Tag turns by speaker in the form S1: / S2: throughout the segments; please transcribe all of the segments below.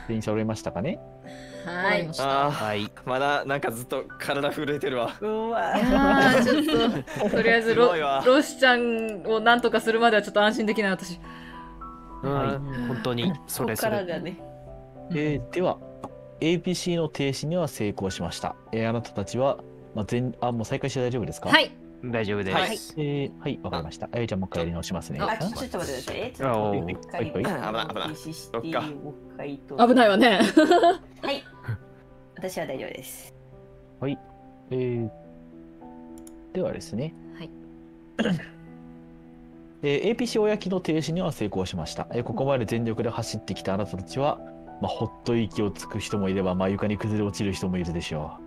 S1: 全員揃いましたかね。
S2: はい。
S3: はい。まだなんかずっと体震えてるわ。
S2: うわー、ちょっととりあえずロシちゃんをなんとかするまではちょっと安心できない私。
S4: 本当にそれ
S5: からだね。
S1: では APC の停止には成功しました。あなたたちは、もう再開して大丈夫ですか？
S2: はい。
S4: 大丈夫です。
S1: はい、わかりました。じゃあもう一回やり直しますね。
S5: ちょっと待ってください。
S3: 危
S2: ないわね。
S5: はい。私は大丈夫です。
S1: はい。ではですね。
S2: はい。
S1: APC おやきの停止には成功しました。ここまで全力で走ってきたあなたたちは、ほっと息をつく人もいれば、床に崩れ落ちる人もいるでしょ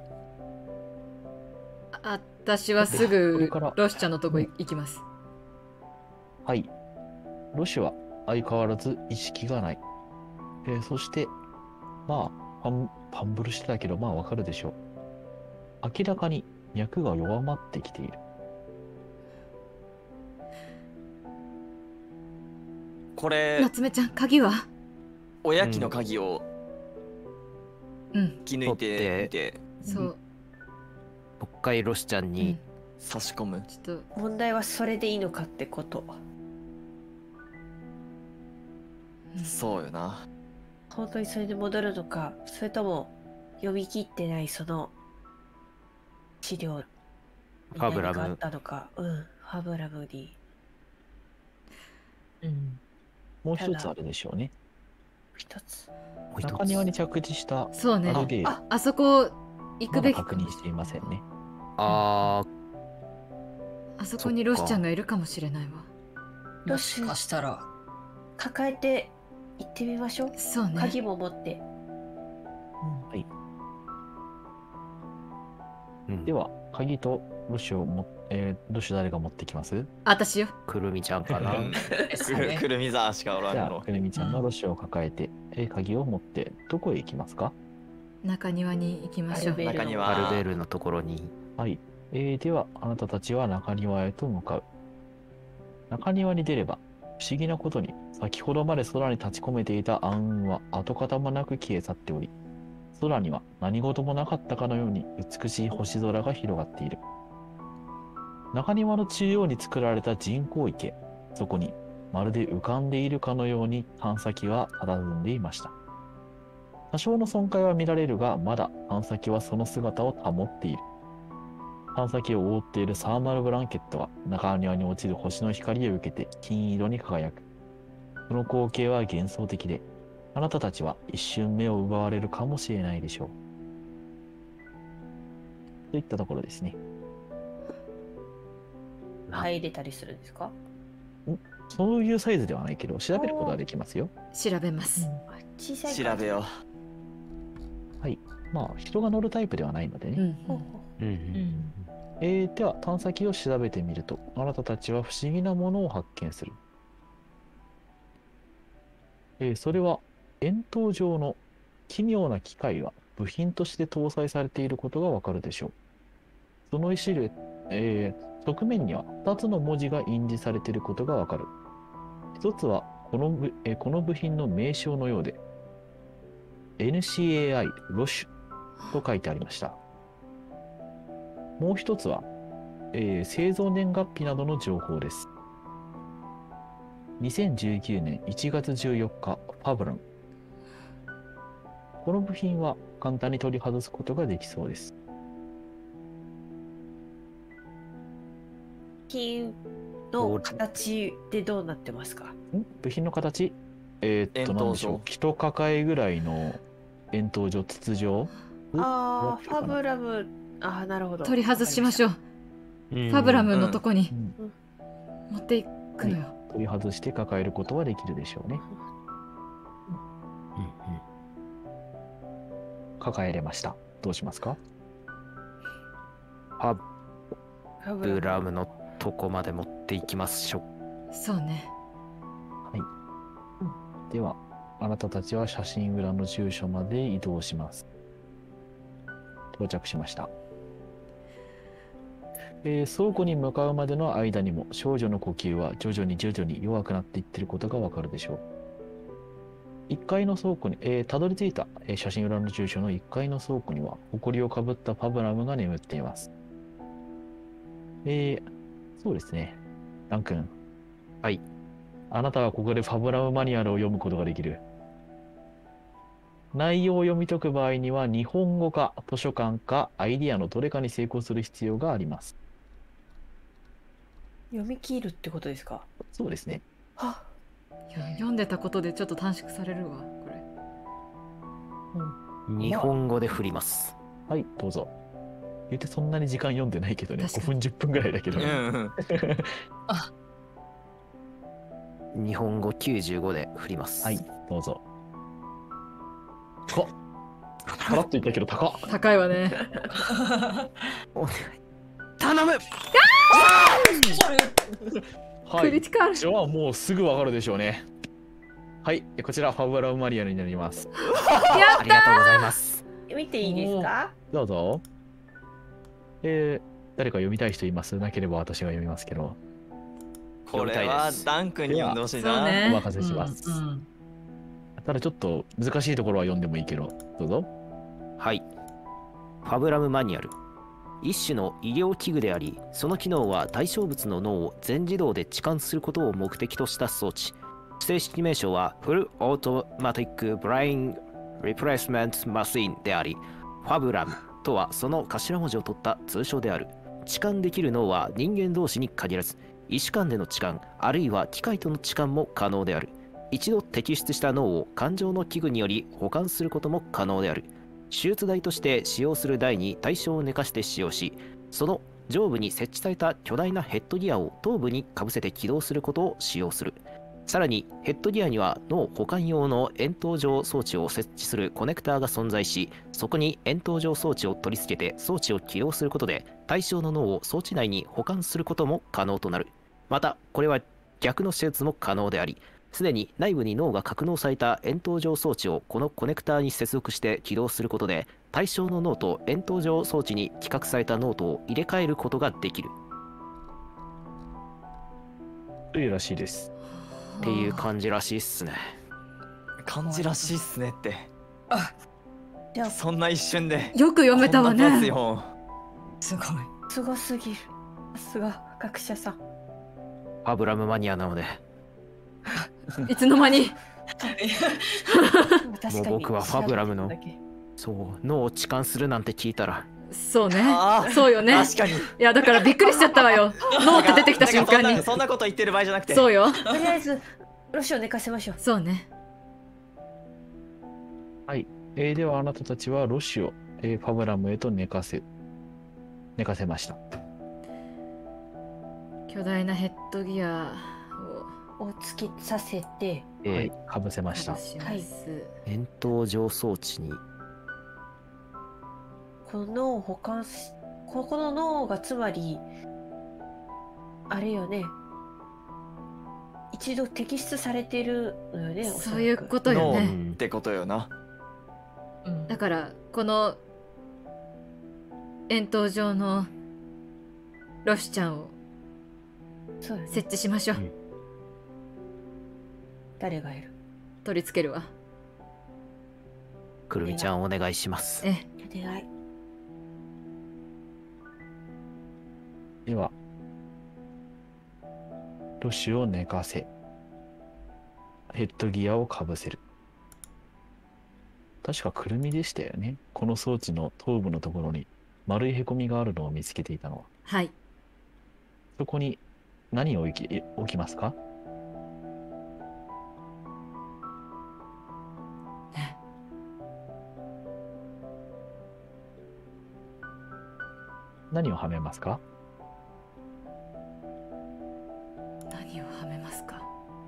S2: う。私はすぐロシちゃんのとこ行きます。
S1: はい。ロシは相変わらず意識がない。そして、パンブルしてたけど、わかるでしょう。明らかに脈が弱まってきている。
S3: これ、
S2: 夏目ちゃん、鍵は
S3: おやきの鍵を引き抜いてみて、
S2: そう。
S4: もう一回ロシちゃんに
S3: 差し込む。
S2: ちょっと
S5: 問題はそれでいいのかってこと。
S3: そうよな。
S5: 本当にそれで戻るのか、それとも読み切ってないその治療に何かあったのか。ファブラムに。
S1: もう一つあるでしょうね。
S5: 一つ。
S1: 中庭に着地した
S2: そうね。あそこ行くべき。
S1: 確認していませんね。
S2: あそこにロシちゃんがいるかもしれないわ。
S5: もしかしたら抱えて行ってみましょう。
S2: そうね。
S5: 鍵も持って。
S1: はい。では鍵とロシ誰が持ってきます？
S2: 私よ。
S4: くるみちゃんかな。
S3: くるみざーしかおらんの。
S1: くるみちゃんがロシを抱えて、鍵を持ってどこへ行きますか？
S2: 中庭に行きましょう。
S4: アルベールのところに。
S1: はい。ではあなたたちは中庭へと向かう。中庭に出れば不思議なことに先ほどまで空に立ち込めていた暗雲は跡形もなく消え去っており、空には何事もなかったかのように美しい星空が広がっている。中庭の中央に作られた人工池、そこにまるで浮かんでいるかのように探査機は佇んでいました。多少の損壊は見られるが、まだ探査機はその姿を保っている。探査機を覆っているサーマルブランケットは中庭に落ちる星の光を受けて金色に輝く。その光景は幻想的で、あなたたちは一瞬目を奪われるかもしれないでしょう。といったところですね。
S5: 入れたりするんですか？
S1: そういうサイズではないけど、調べることはできますよ。
S2: 調べます。
S5: 小さい
S3: 調べよ
S1: う。はい。人が乗るタイプではないのでね。では、探査機を調べてみると、あなたたちは不思議なものを発見する。それは、円筒状の奇妙な機械が部品として搭載されていることがわかるでしょう。そのシルエット、側面には2つの文字が印字されていることがわかる。一つはこの部品の名称のようで、NCAI ロシュと書いてありました。もう一つは、製造年月日などの情報です。2019年1月14日、ファブラン。この部品は簡単に取り外すことができそうです。
S5: 部品の形でどうなってますか？
S1: 部品の形？何でしょう。一抱えぐらいの円筒状、筒状。
S5: ファブラム。なるほど。
S2: 取り外しましょう。ファブラムのとこに持っていくのよ。
S1: 取り外して抱えることはできるでしょうね。抱えれました。どうしますか？
S4: ファブラムのとこまで持っていきましょう。
S2: そうね。
S1: はい。では、あなたたちは写真裏の住所まで移動します。到着しました。倉庫に向かうまでの間にも少女の呼吸は徐々に弱くなっていっていることがわかるでしょう。 1階の倉庫に、たどり着いた、写真裏の住所の1階の倉庫には、埃をかぶったファブラムが眠っています。そうですね。ダン君。
S4: はい。
S1: あなたはここでファブラムマニュアルを読むことができる。内容を読み解く場合には、日本語か図書館かアイディアのどれかに成功する必要があります。
S5: 読み切るってことですか？
S1: そうですね。
S2: いや読んでたことでちょっと短縮されるわ、これ。
S4: 日本語で振ります。
S1: はい、どうぞ。言ってそんなに時間読んでないけどね。
S2: 確か
S1: 5分10分ぐらいだけどね。
S4: 日本語95で振ります。
S1: はい、どうぞ。高っ。カラッと言ったけど高っ。
S2: 高いわね。
S4: 頼む。
S1: はい。
S2: クリティカル。
S1: じゃあもうすぐわかるでしょうね。はい、こちらファブラムマニュアルになります。
S4: ありがとうございます。
S5: 見ていいですか？
S1: どうぞ。誰か読みたい人います？なければ私が読みますけど。
S3: これはダン君に読んでほしいな。
S2: ね、
S1: お任せします。ただちょっと難しいところは読んでもいいけど、どうぞ。
S4: はい。ファブラムマニュアル。一種の医療器具であり、その機能は対象物の脳を全自動で置換することを目的とした装置。正式名称はフルオートマティックブレインリプレイスメントマシンであり、ファブラムとはその頭文字を取った通称である。置換できる脳は人間同士に限らず、医師間での置換、あるいは機械との置換も可能である。一度摘出した脳を感情の器具により保管することも可能である。手術台として使用する台に対象を寝かして使用し、その上部に設置された巨大なヘッドギアを頭部にかぶせて起動することを使用する。さらにヘッドギアには脳保管用の円筒状装置を設置するコネクターが存在し、そこに円筒状装置を取り付けて装置を起動することで対象の脳を装置内に保管することも可能となる。またこれは逆の手術も可能であり、すでに内部に脳が格納された円筒状装置をこのコネクターに接続して起動することで、対象の脳と円筒状装置に規格された脳とを入れ替えることができる
S1: というらしいです。
S4: っていう感じらしいっすね。
S3: 感じらしいっすねって。
S5: じゃあ
S3: そんな一瞬で。
S2: よく読めたわ
S3: こんな分厚い
S2: ね。
S3: 本
S6: すごい。
S5: すごすぎる。さすが学者さん。
S4: ファブラムマニアなので、
S2: いつの間に。
S5: 確かに
S4: もう僕はファブラムの
S5: 調べてただけ
S4: そう脳を置換するなんて聞いたら、
S2: そうね
S3: あ。ー
S2: そうよね。
S3: 確かに。
S2: いやだからびっくりしちゃったわよ。脳って出てきた瞬間に。
S3: そんなこと言ってる場合じゃなくて。
S2: そうよ。
S5: とりあえずロシを寝かせましょう。
S2: そうね。
S1: ではあなたたちはロシを、ファブラムへと寝かせました。
S2: 巨大なヘッドギア
S5: をつけさせて、
S1: はい、かぶせました
S2: を外。します。
S4: 円筒状装置に
S5: この脳を保管し、ここの脳がつまりあれよね、一度摘出されてるのよね。おそらく
S2: そういうことよ
S3: 脳
S2: ね。
S3: ってことよな。
S2: だからこの円筒状のロシちゃんを
S5: そうよね。
S2: 設置しましょう。
S5: 誰がいる？
S2: 取り付けるわ。
S4: くるみちゃんお願いします。
S2: え
S5: お願い。
S1: では、ロシを寝かせ、ヘッドギアをかぶせる。確かくるみでしたよね。この装置の頭部のところに丸いへこみがあるのを見つけていたのは。
S2: はい。
S1: そこに何を置きますか？何をはめますか？
S2: 何をはめますか？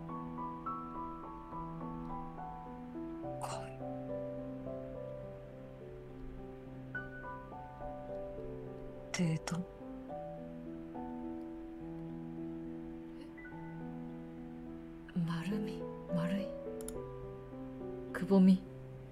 S6: デート。
S2: 丸み、丸い、くぼみ。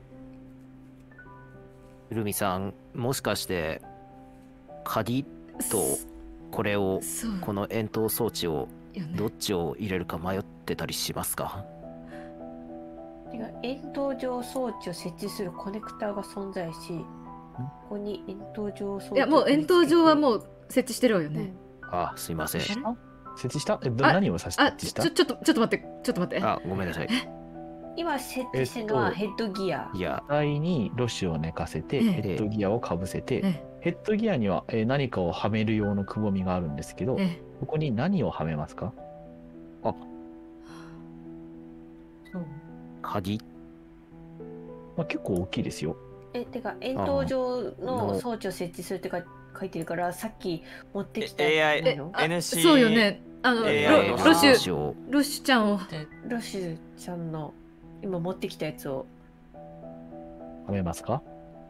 S4: くるみさん、もしかして鍵とこれを
S2: そう
S4: この円筒装置を
S2: よね。
S4: どっちを入れるか迷ってたりしますか？
S5: てか円筒状装置を設置するコネクターが存在し、ここに円筒状装置を
S2: いや、もう円筒状はも
S5: う、
S2: う設置してるわよね。
S4: あ、すいません。
S1: 設置した
S2: あ
S1: 何を設
S2: あ、
S1: 置した
S2: ちょっと待って、ちょっと待って。
S4: あ、ごめんなさい。
S5: 今設置してるのはヘッドギア。
S4: いや、
S1: 台にロッシュを寝かせて、
S2: ええ
S1: ヘッドギアをかぶせて、
S2: え
S1: ヘッドギアには何かをはめる用のくぼみがあるんですけど、
S2: え、え
S1: ここに何をはめますか？
S4: 鍵
S1: まあ、結構大きいですよ。
S5: てか円筒状の装置を設置するって書いてるから、さっき持ってきたやつないの？
S2: あ
S3: NC
S2: そうよね。
S3: AI
S2: ロ
S3: の
S2: ッシュ、
S4: を
S2: ロッシュちゃんを。
S5: ロシュちゃんの今持ってきたやつを。
S1: はめますか？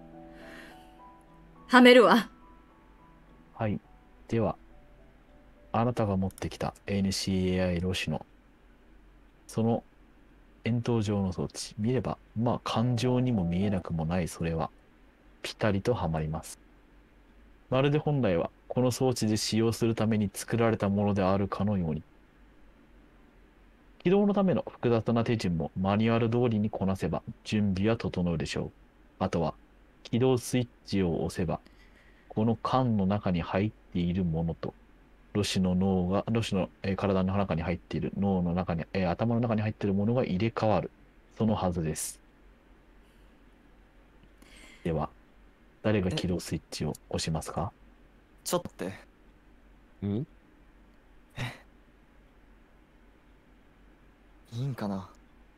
S2: はめるわ。
S1: はい。では、あなたが持ってきた NCAI ロシュの、その円筒状の装置、見れば、まあ、感情にも見えなくもないそれは、ピタリとはまります。まるで本来は、この装置で使用するために作られたものであるかのように。起動のための複雑な手順もマニュアル通りにこなせば準備は整うでしょう。あとは起動スイッチを押せばこの缶の中に入っているものとロシの体の中に入っている脳の中に、頭の中に入っているものが入れ替わる。そのはずです。では、誰が起動スイッチを押しますか？
S3: ちょっと待って。
S4: ん
S3: いいんかな。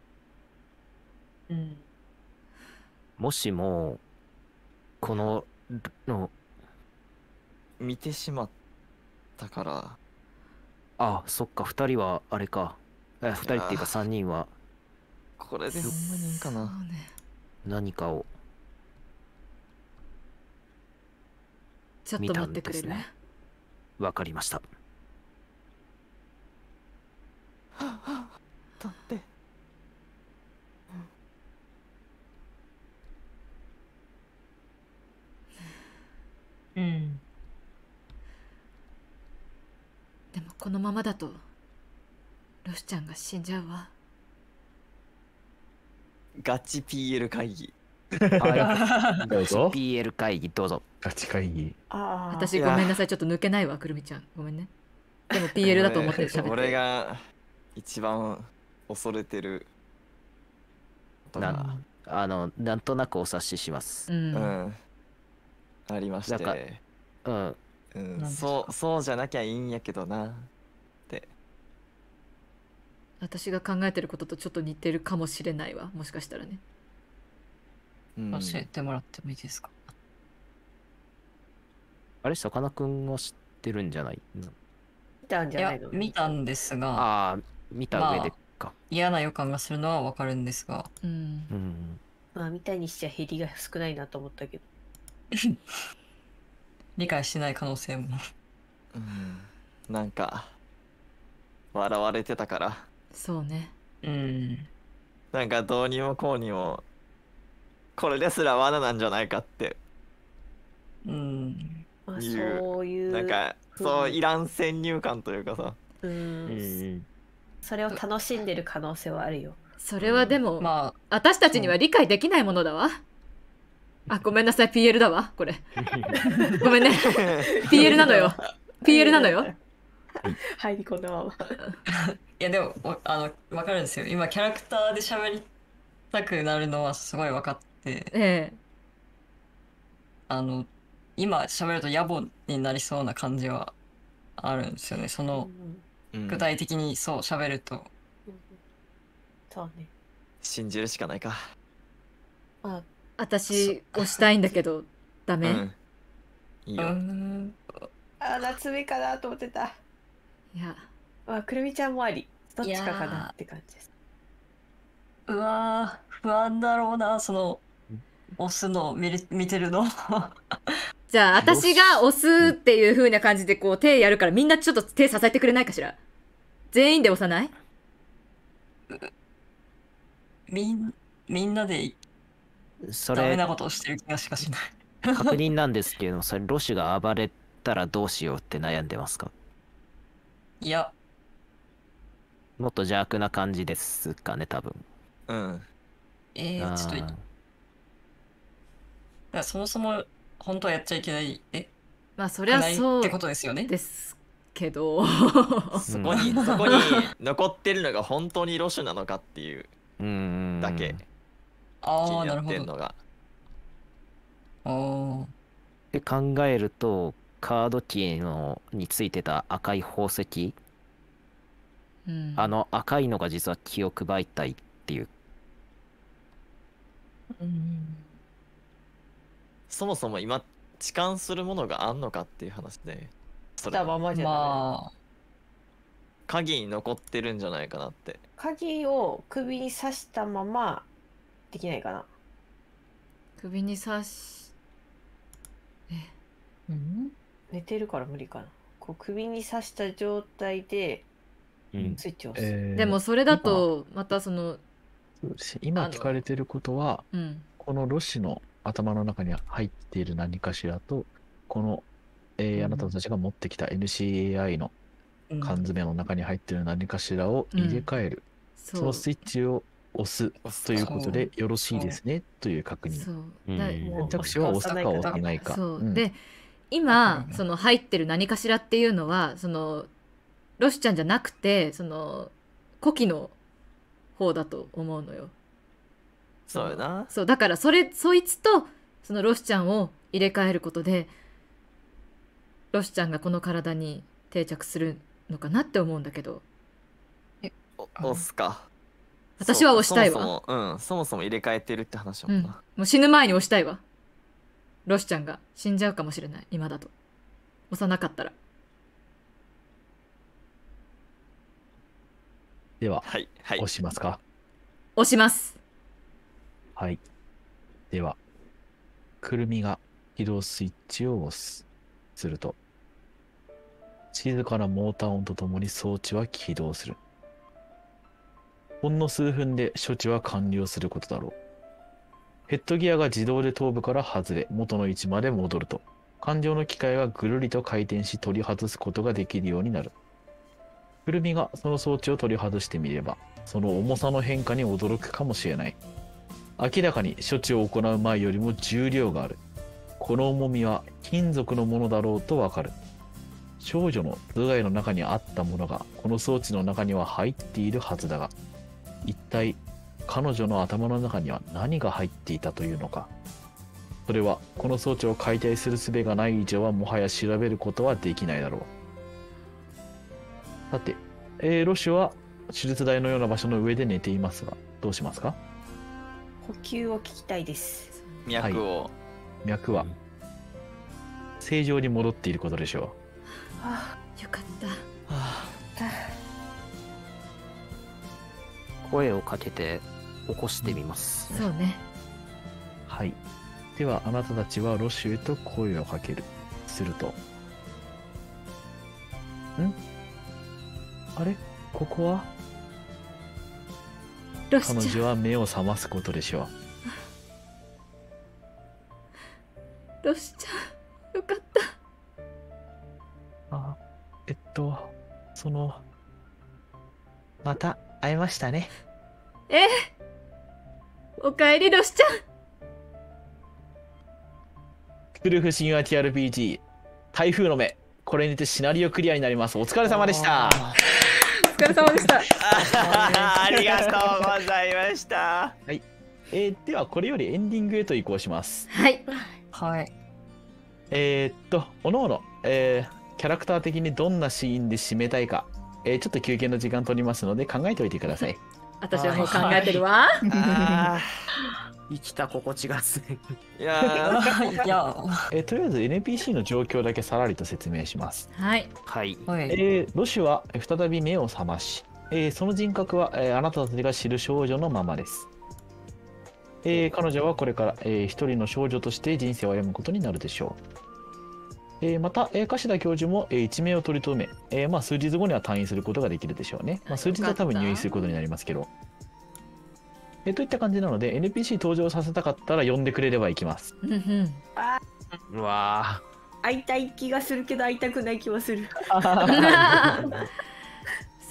S5: うん。
S4: もしも、この、
S3: 見てしまったから。
S4: あ、そっか、2人はあれか。2人っていうか3人は
S3: これでほんまにいいんかな。
S2: そうね。
S4: 何かを
S2: ちょっと待ってくれる？
S4: 見たんですね分かりました。
S3: だって
S6: うん。
S2: でもこのままだとロシちゃんが死んじゃうわ。
S3: ガチ PL 会議。
S4: は
S1: どうぞ。
S4: い。PL 会議どうぞ。
S1: ガチ会議。
S5: ああ。
S2: 私ごめんなさい、ちょっと抜けないわ、くるみちゃん。ごめんね。でも PL だと思って喋って。
S3: 俺が一番恐れてることが
S4: なんとなくお察しします。
S2: うん
S3: ありまし
S4: なんか
S3: て、
S4: うん。
S3: うん、
S6: 何ですか
S3: そうじゃなきゃいいんやけどな。
S2: 私が考えてることとちょっと似てるかもしれないわ、もしかしたらね。
S3: うん、
S6: 教えてもらってもいいですか？
S4: あれ、さかなクンは知ってるんじゃない
S5: 見たんじ
S6: いや
S5: ゃないの？
S6: 見たんですが、
S4: ああ、見た上でか。
S6: 嫌な予感がするのはわかるんですが、
S2: うん
S4: う。ん。
S5: まあ見たにしちゃ減りが少ないなと思ったけど。
S6: 理解してない可能性も。
S3: うん、なんか笑われてたから、
S2: そうね。
S6: うん。
S3: なんかどうにもこうにもこれですら罠なんじゃないかって
S6: うん。
S5: まあ
S3: いう
S5: そういう。
S3: なんかそういらん先入観というかさ。
S5: う。
S4: うんん。
S5: それを楽しんでる可能性はあるよ。
S2: それはでも、
S6: まあ、
S2: 私たちには理解できないものだわ。あ、ごめんなさい、PL だわ、これ。ごめんね。PL なのよ。PL なのよ。
S5: 入り込んだまま。
S6: いやでもわかるんですよ。今キャラクターで喋りたくなるのはすごい分かって、
S2: え
S6: 今喋ると野暮になりそうな感じはあるんですよね。その
S3: うん
S6: 具体的にそう喋ると、
S5: そうね。
S3: 信じるしかないか。
S5: まあ、
S2: 私押したいんだけど、ダメ、
S3: うん、いいうよ。
S6: ん、
S5: 夏目かなと思ってた。
S2: いや、
S5: まあ、くるみちゃんもあり。どっちかかなって感じです。
S6: うわー不安だろうな、その押すのを見てるの。
S2: じゃあ私が押すっていう風な感じでこう手やるから、みんなちょっと手支えてくれないかしら。全員で押さない？
S6: みんなで
S4: それ
S6: ダメなことをしてる気がしかしない。
S4: 確認なんですけど、それロシュが暴れたらどうしようって悩んでますか？
S6: いや、
S4: もっと邪悪な感じですかね、多分。
S3: うん。
S6: ちょっとだからそもそも本当はやっちゃいけない
S2: まあそりゃそう
S6: ってことですよね。
S2: ですけど
S3: そこに残ってるのが本当にロシュなのかっていうだけ気
S6: ああ、
S3: にな
S6: なるほど。
S3: ってんのが。
S4: で考えるとカードキーについてた赤い宝石、あの赤いのが実は記憶媒体っていう。
S3: そもそも今痴漢するものがあんのかっていう話で、それ
S5: たままじゃダメ。
S6: まあ、
S3: 鍵に残ってるんじゃないかなって。
S5: 鍵を首に刺したままできないかな。
S2: 首に刺し
S5: 寝てるから無理かな。こう首に刺した状態でスイッチを押す。
S2: でもそれだとまたその
S1: そうです今聞かれてることは、このロシの頭の中に入っている何かしらと、この、あなたたちが持ってきた NCAI の缶詰の中に入っている何かしらを入れ替える、そのスイッチを押すということでよろしいですねという確認。選択肢は押すか押さないか。
S2: で今その入ってる何かしらっていうのはそのロシちゃんじゃなくてその古希の方だと思うのよ。
S3: そうやな。
S2: そうだからそいつとそのロシちゃんを入れ替えることでロシちゃんがこの体に定着するのかなって思うんだけど。
S3: 押すか。
S2: 私は押したいわ。
S3: そもそも入れ替えてるって話もな。
S2: もう死ぬ前に押したいわ。ロシちゃんが死んじゃうかもしれない今だと。押さなかったら。
S1: では、押しますか。
S2: 押します。
S1: はい。では、くるみが起動スイッチを押す。すると、静かなモーター音とともに装置は起動する。ほんの数分で処置は完了することだろう。ヘッドギアが自動で頭部から外れ、元の位置まで戻ると、感情の機械がぐるりと回転し取り外すことができるようになる。くるみがその装置を取り外してみれば、その重さの変化に驚くかもしれない。明らかに処置を行う前よりも重量がある。この重みは金属のものだろうとわかる。少女の頭蓋の中にあったものがこの装置の中には入っているはずだが、一体彼女の頭の中には何が入っていたというのか。それはこの装置を解体する術がない以上はもはや調べることはできないだろう。さて、ロシュは手術台のような場所の上で寝ていますが、どうしますか？
S5: 呼吸を聞きたいです。
S3: 脈を、
S1: 脈は正常に戻っていることでしょ
S2: う。よかった。
S4: 声をかけて起こしてみます。
S2: そうね。
S1: はい。ではあなたたちはロシュへと声をかける。すると、あれ？ここは？彼女は目を覚ますことでしょ
S2: う。ロシちゃん、よかった。
S1: また会えましたね。
S2: おかえりロシちゃん。
S1: クルフ神話 TRPG 台風の目、これにてシナリオクリアになります。お疲れ様でした。
S2: お疲れ様でした。
S3: ありがとうございました。
S1: はい。ではこれよりエンディングへと移行します。
S2: はい。
S6: はい。
S1: おのおの、キャラクター的にどんなシーンで締めたいか、ちょっと休憩の時間取りますので考えておいてください。
S2: 私はもう考えてるわ。
S4: 生きた心地がする。
S3: いや
S1: とりあえず NPC の状況だけさらりと説明します。
S2: はい。
S4: はい。
S1: ロシュは再び目を覚まし、その人格は、あなたたちが知る少女のままです。彼女はこれから、一人の少女として人生を歩むことになるでしょう。また、樫田教授も、一命を取り留め、数日後には退院することができるでしょうね。数日は多分入院することになりますけど。といった感じなので NPC 登場させたかったら呼んでくれれば行きます。
S4: うわ
S5: 会いたい気がするけど会いたくない気はする。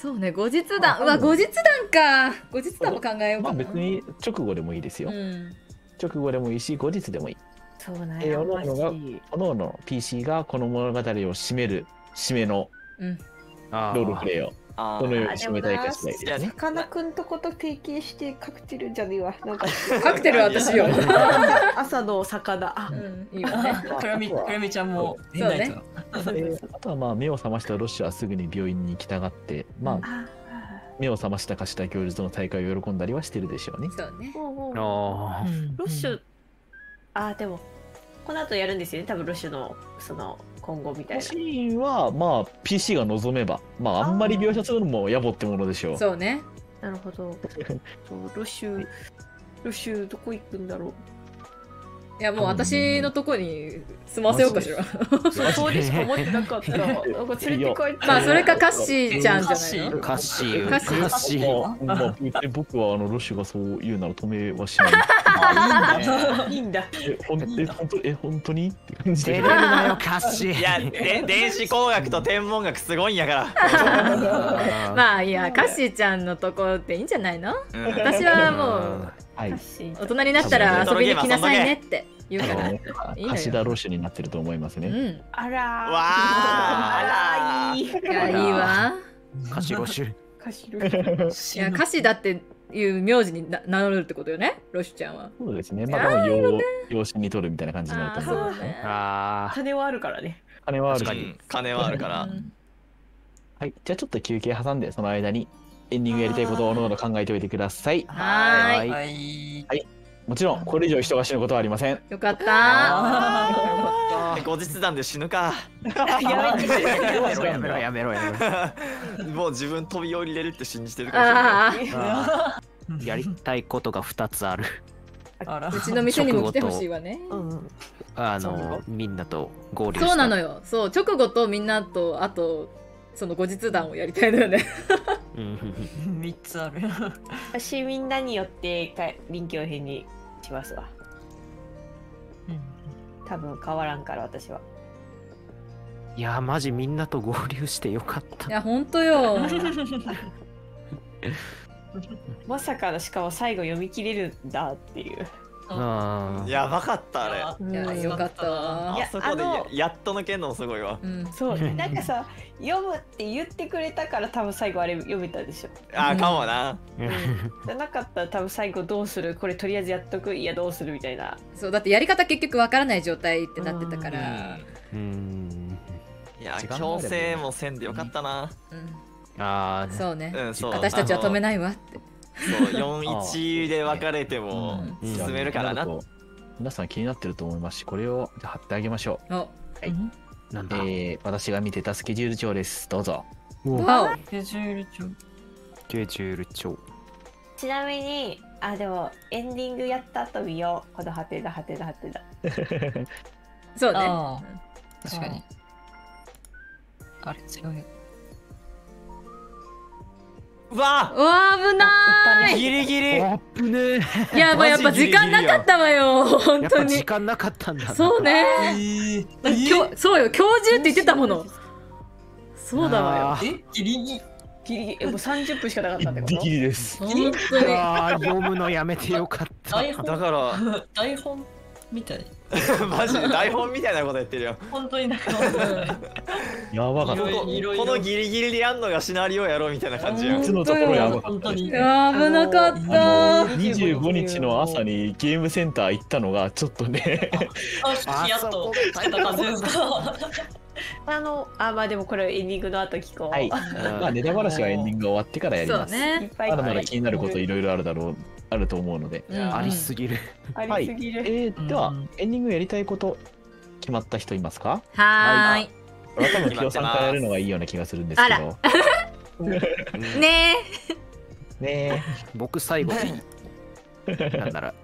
S2: そうね、後日談。うわ、後日談か。後日談も考えよう
S1: まあ
S2: かな。
S1: 別に直後でもいいですよ。
S2: うん。
S1: 直後でもいいし、後日でもいい。
S5: そうなん
S1: 各
S5: や。
S1: 々が各々の PC がこの物語を締める締めの
S2: うん。
S4: あ
S1: ロールプレイを
S3: あ
S1: どのように
S5: あ
S1: 締めたいか次第ですね。
S3: いやね
S5: さかなクンとこと提携してカクテルじゃねえわ。なんか
S2: カクテルは私よ。
S5: 朝の魚。あ
S2: う、ん、いいわね。
S6: くるみちゃんも
S2: そうね
S6: いないと
S1: あとはまあ目を覚ましたロッシュはすぐに病院に行きたがって、まあ
S5: あ、
S1: 目を覚ましたかした教授との再会を喜んだりはしてるでしょうね。
S2: そうね。
S4: あ
S5: ロッシュ、でもこの後やるんですよね。多分ロッシュのその今後みたいな。
S1: シーンはまあ PC が望めば、まああんまり描写するのも野暮ってものでしょう。
S2: そうね。
S5: なるほど。そうロッシュどこ行くんだろう。
S2: いや、もう私のとこに住ませようかしら。
S5: そうでしか思ってなかった。なんか連れて帰って。
S2: まあ、それかカッシーちゃんじゃないの。
S4: カッシー
S2: カッシー
S4: カッシー
S1: まあ別に僕はロッシュがそう言うなら止めはしない。
S5: いいんだ。
S1: 本当にって感じで。
S4: 照れるなよカッシー
S3: いや電子工学と天文学すごいんやから
S2: まあ、いや、カッシーちゃんのとこっていいんじゃないの。
S3: うん
S2: 私はも
S1: はい。
S2: う、大人になったら遊びに来なさいねって言うから。いいのよ
S1: 橋田ロッシュになってると思いますね。
S2: うん。
S5: あらー。
S3: わ
S5: あらいい。
S2: いや、いいわ。
S4: カシロシュ
S5: かしろい。
S2: いや、カシだっていう名字に名乗るってことよね、ロッシュちゃんは。
S1: そうですね。まあ多分養子に取るみたいな感じになると思う。
S2: そうね。
S4: あ
S5: 金はあるからね。
S1: 金はあるし。
S4: 確かに
S3: うん金はあるから
S1: はい。じゃあちょっと休憩挟んでその間にエンディングやりたいことをおのおの考えておいてください。
S2: はーい。
S6: はい
S1: もちろんこれ以上人が死ぬことはありません。
S2: よかった
S3: 後日談で死ぬか
S5: やめて
S4: やめろやめろやめろ
S3: もう自分飛び降りれるって信じてるかもしれない
S2: あ
S4: やりたいことが2つある
S6: あら
S2: あ、うちの店にも来てほしいわね。
S5: うん。
S4: みんなと合流した
S2: そうなのよ。そう、直後とみんなと、あと、その後日談をやりたいのよね。
S4: うん
S6: 3つある
S5: 私みんなによって臨機応変にしますわ。多分変わらんから私は。
S4: いやマジみんなと合流してよかった
S2: いや、ほんとよ。
S5: まさかのしかも最後読み切れるんだっていう。
S3: やばかったあれ
S2: いや、よかったわ
S5: い。や
S3: あそこでやっと抜けんのもすごいわ
S2: うん。
S5: そうなんかさ読むって言ってくれたから多分最後あれ読めたでしょ。
S3: あかもな
S5: じゃなかったら多分最後どうするこれとりあえずやっとくいやどうするみたいな。
S2: そう、だってやり方結局わからない状態ってなってたから。
S3: いや強制もせんでよかったな
S2: うん。そうね。
S3: そう
S2: 私たちは止めないわって。
S3: そう41で分かれても
S2: うん
S3: 進めるからな
S1: 皆さん気になってると思いますし、これをじゃあ貼ってあげましょ
S2: お、
S4: なんだ
S1: う。私が見てたスケジュール帳です。どうぞ。
S2: わ
S6: スケジュール帳
S4: スケジュール帳
S5: ちなみにでもエンディングやった後見ようこのハテナハテナハテナ。
S2: お。そうね。
S6: ああ確かにあれ強い
S3: うわ
S2: うわー、危な
S3: ギリギリ
S4: あっぶねえ
S2: い。いや、もうやっぱ時間なかったわよ。本
S4: やっ
S2: 当に。
S4: ぱ時間なかったんだな
S2: そうね。そうよ、今日中って言ってたもの。そうだわよ。
S6: ギリギリ
S5: ギリギリもう30分しかなかったってこと。
S1: ギリです。
S2: 本当に。
S4: 読むのやめてよかった
S6: 台本
S3: だから
S6: 台本みたい
S3: マジで台本みたいなこと言ってるよ
S6: 本当になんか
S1: やばかった。
S6: いろいろ
S3: このギリギリでやんのがシナリオやろうみたいな感じやん
S1: いつのところやばかった。
S6: 本当に
S2: いや危なかった。
S1: 25日の朝にゲームセンター行ったのがちょっとね
S6: やっと耐えた感じですか
S5: まあでもこれエンディングの後聞こう。
S1: はい。まあネタ話はエンディングが終わってからやり
S2: そう
S1: ます。
S5: いっ
S2: ね。
S5: ぱい
S1: まだまだ気になることいろいろあると思うので。
S2: うん
S4: ありすぎる
S5: ありすぎる。
S1: ではエンディングやりたいこと決まった人いますか？
S2: はーい。
S1: これは多分清さんからやるのがいいような気がするんですけど。
S2: ね
S1: ね
S4: 僕最後でなんなら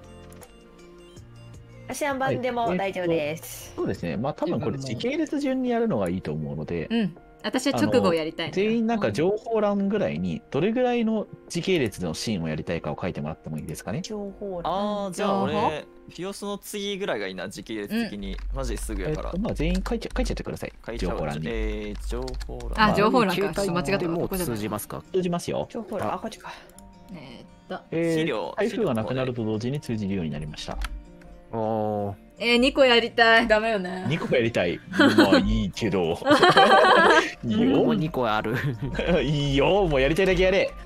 S5: 私は番でも大丈夫です。
S1: そうですね。まあ多分これ時系列順にやるのがいいと思うので
S2: え。、うん。 私は直後をやりたいのよ。
S1: 全員なんか情報欄ぐらいにどれぐらいの時系列のシーンをやりたいかを書いてもらってもいいですかね。
S5: 情報
S3: ああ、じゃあ
S2: 情報
S3: 俺、ピオスの次ぐらいがいいな、時系列的に。マジですぐやから。
S1: まあ全員書いちゃってください。
S3: 書いちゃう
S1: 情報欄に。
S3: 情報欄。
S2: あ情報欄か
S4: 携帯
S2: ちょっと間違った
S4: でもう
S2: ここじゃない
S4: 通じますか？
S1: 通じますよ。
S5: 情報欄、あ、こっちか。
S3: 資料
S1: 台風がなくなると同時に通じるようになりました。
S4: おー。
S2: 2個やりたい。ダメよね。
S1: 2個やりたい。まあいいけど。いい
S4: もう
S1: よ。
S4: 2個ある。
S1: いいよ。もうやりたいだけやれ。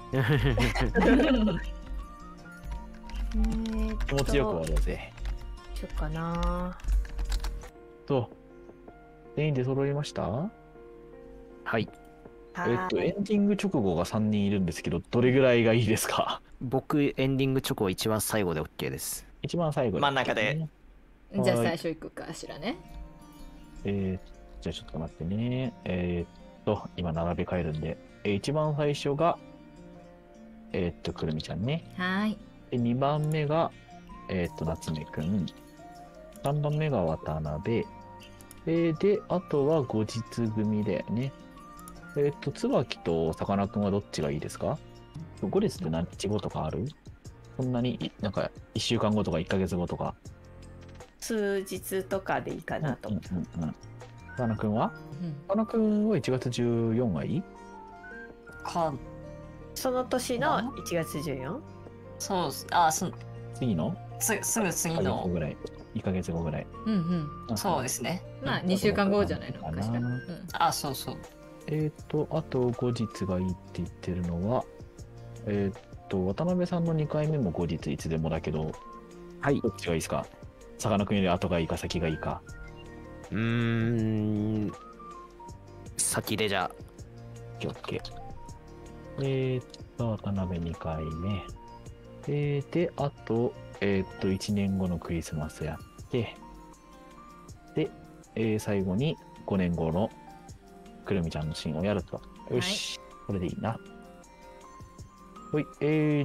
S1: 気持ちよく終わろうぜ。
S5: しよっかな。
S1: 全員で揃いました？
S4: はい。
S1: エンディング直後が3人いるんですけど、どれぐらいがいいですか？
S4: 僕、エンディングチョコ一番最後で OK です。
S1: 一番最後
S3: 真ん中で。
S2: じゃあ最初行くかしらね。
S1: じゃあちょっと待ってね。今並べ替えるんで、一番最初が、くるみちゃんね。
S2: はい。
S1: で、2番目が、夏目くん。3番目が渡辺。で、あとは後日組だよね。椿とさかなクンはどっちがいいですか？後日って何日後とかある？そんなに、なんか、1週間後とか1ヶ月後とか。
S5: 数日とかでいいかなと。
S1: さかなクンは？さかなクンは1月14がいい？
S6: か、
S5: その年の1月 14？
S6: そう、あ、
S1: 次の
S6: すぐ次
S1: 1ヶ月後
S6: の、
S1: ぐらい。1ヶ月後ぐらい。
S6: そうですね。
S2: まあ2週間後じゃないのかしら。
S6: あ、そうそう。
S1: あと後日がいいって言ってるのは、渡辺さんの2回目も後日いつでもだけど、
S4: はい。
S1: どっちがいいですか？さかなクンより後がいいか先がいいか。
S4: 先でじゃあ。
S1: オッケー。渡辺2回目。で、あと、1年後のクリスマスやって、で、最後に5年後のくるみちゃんのシーンをやると。よし、これでいいな。はい、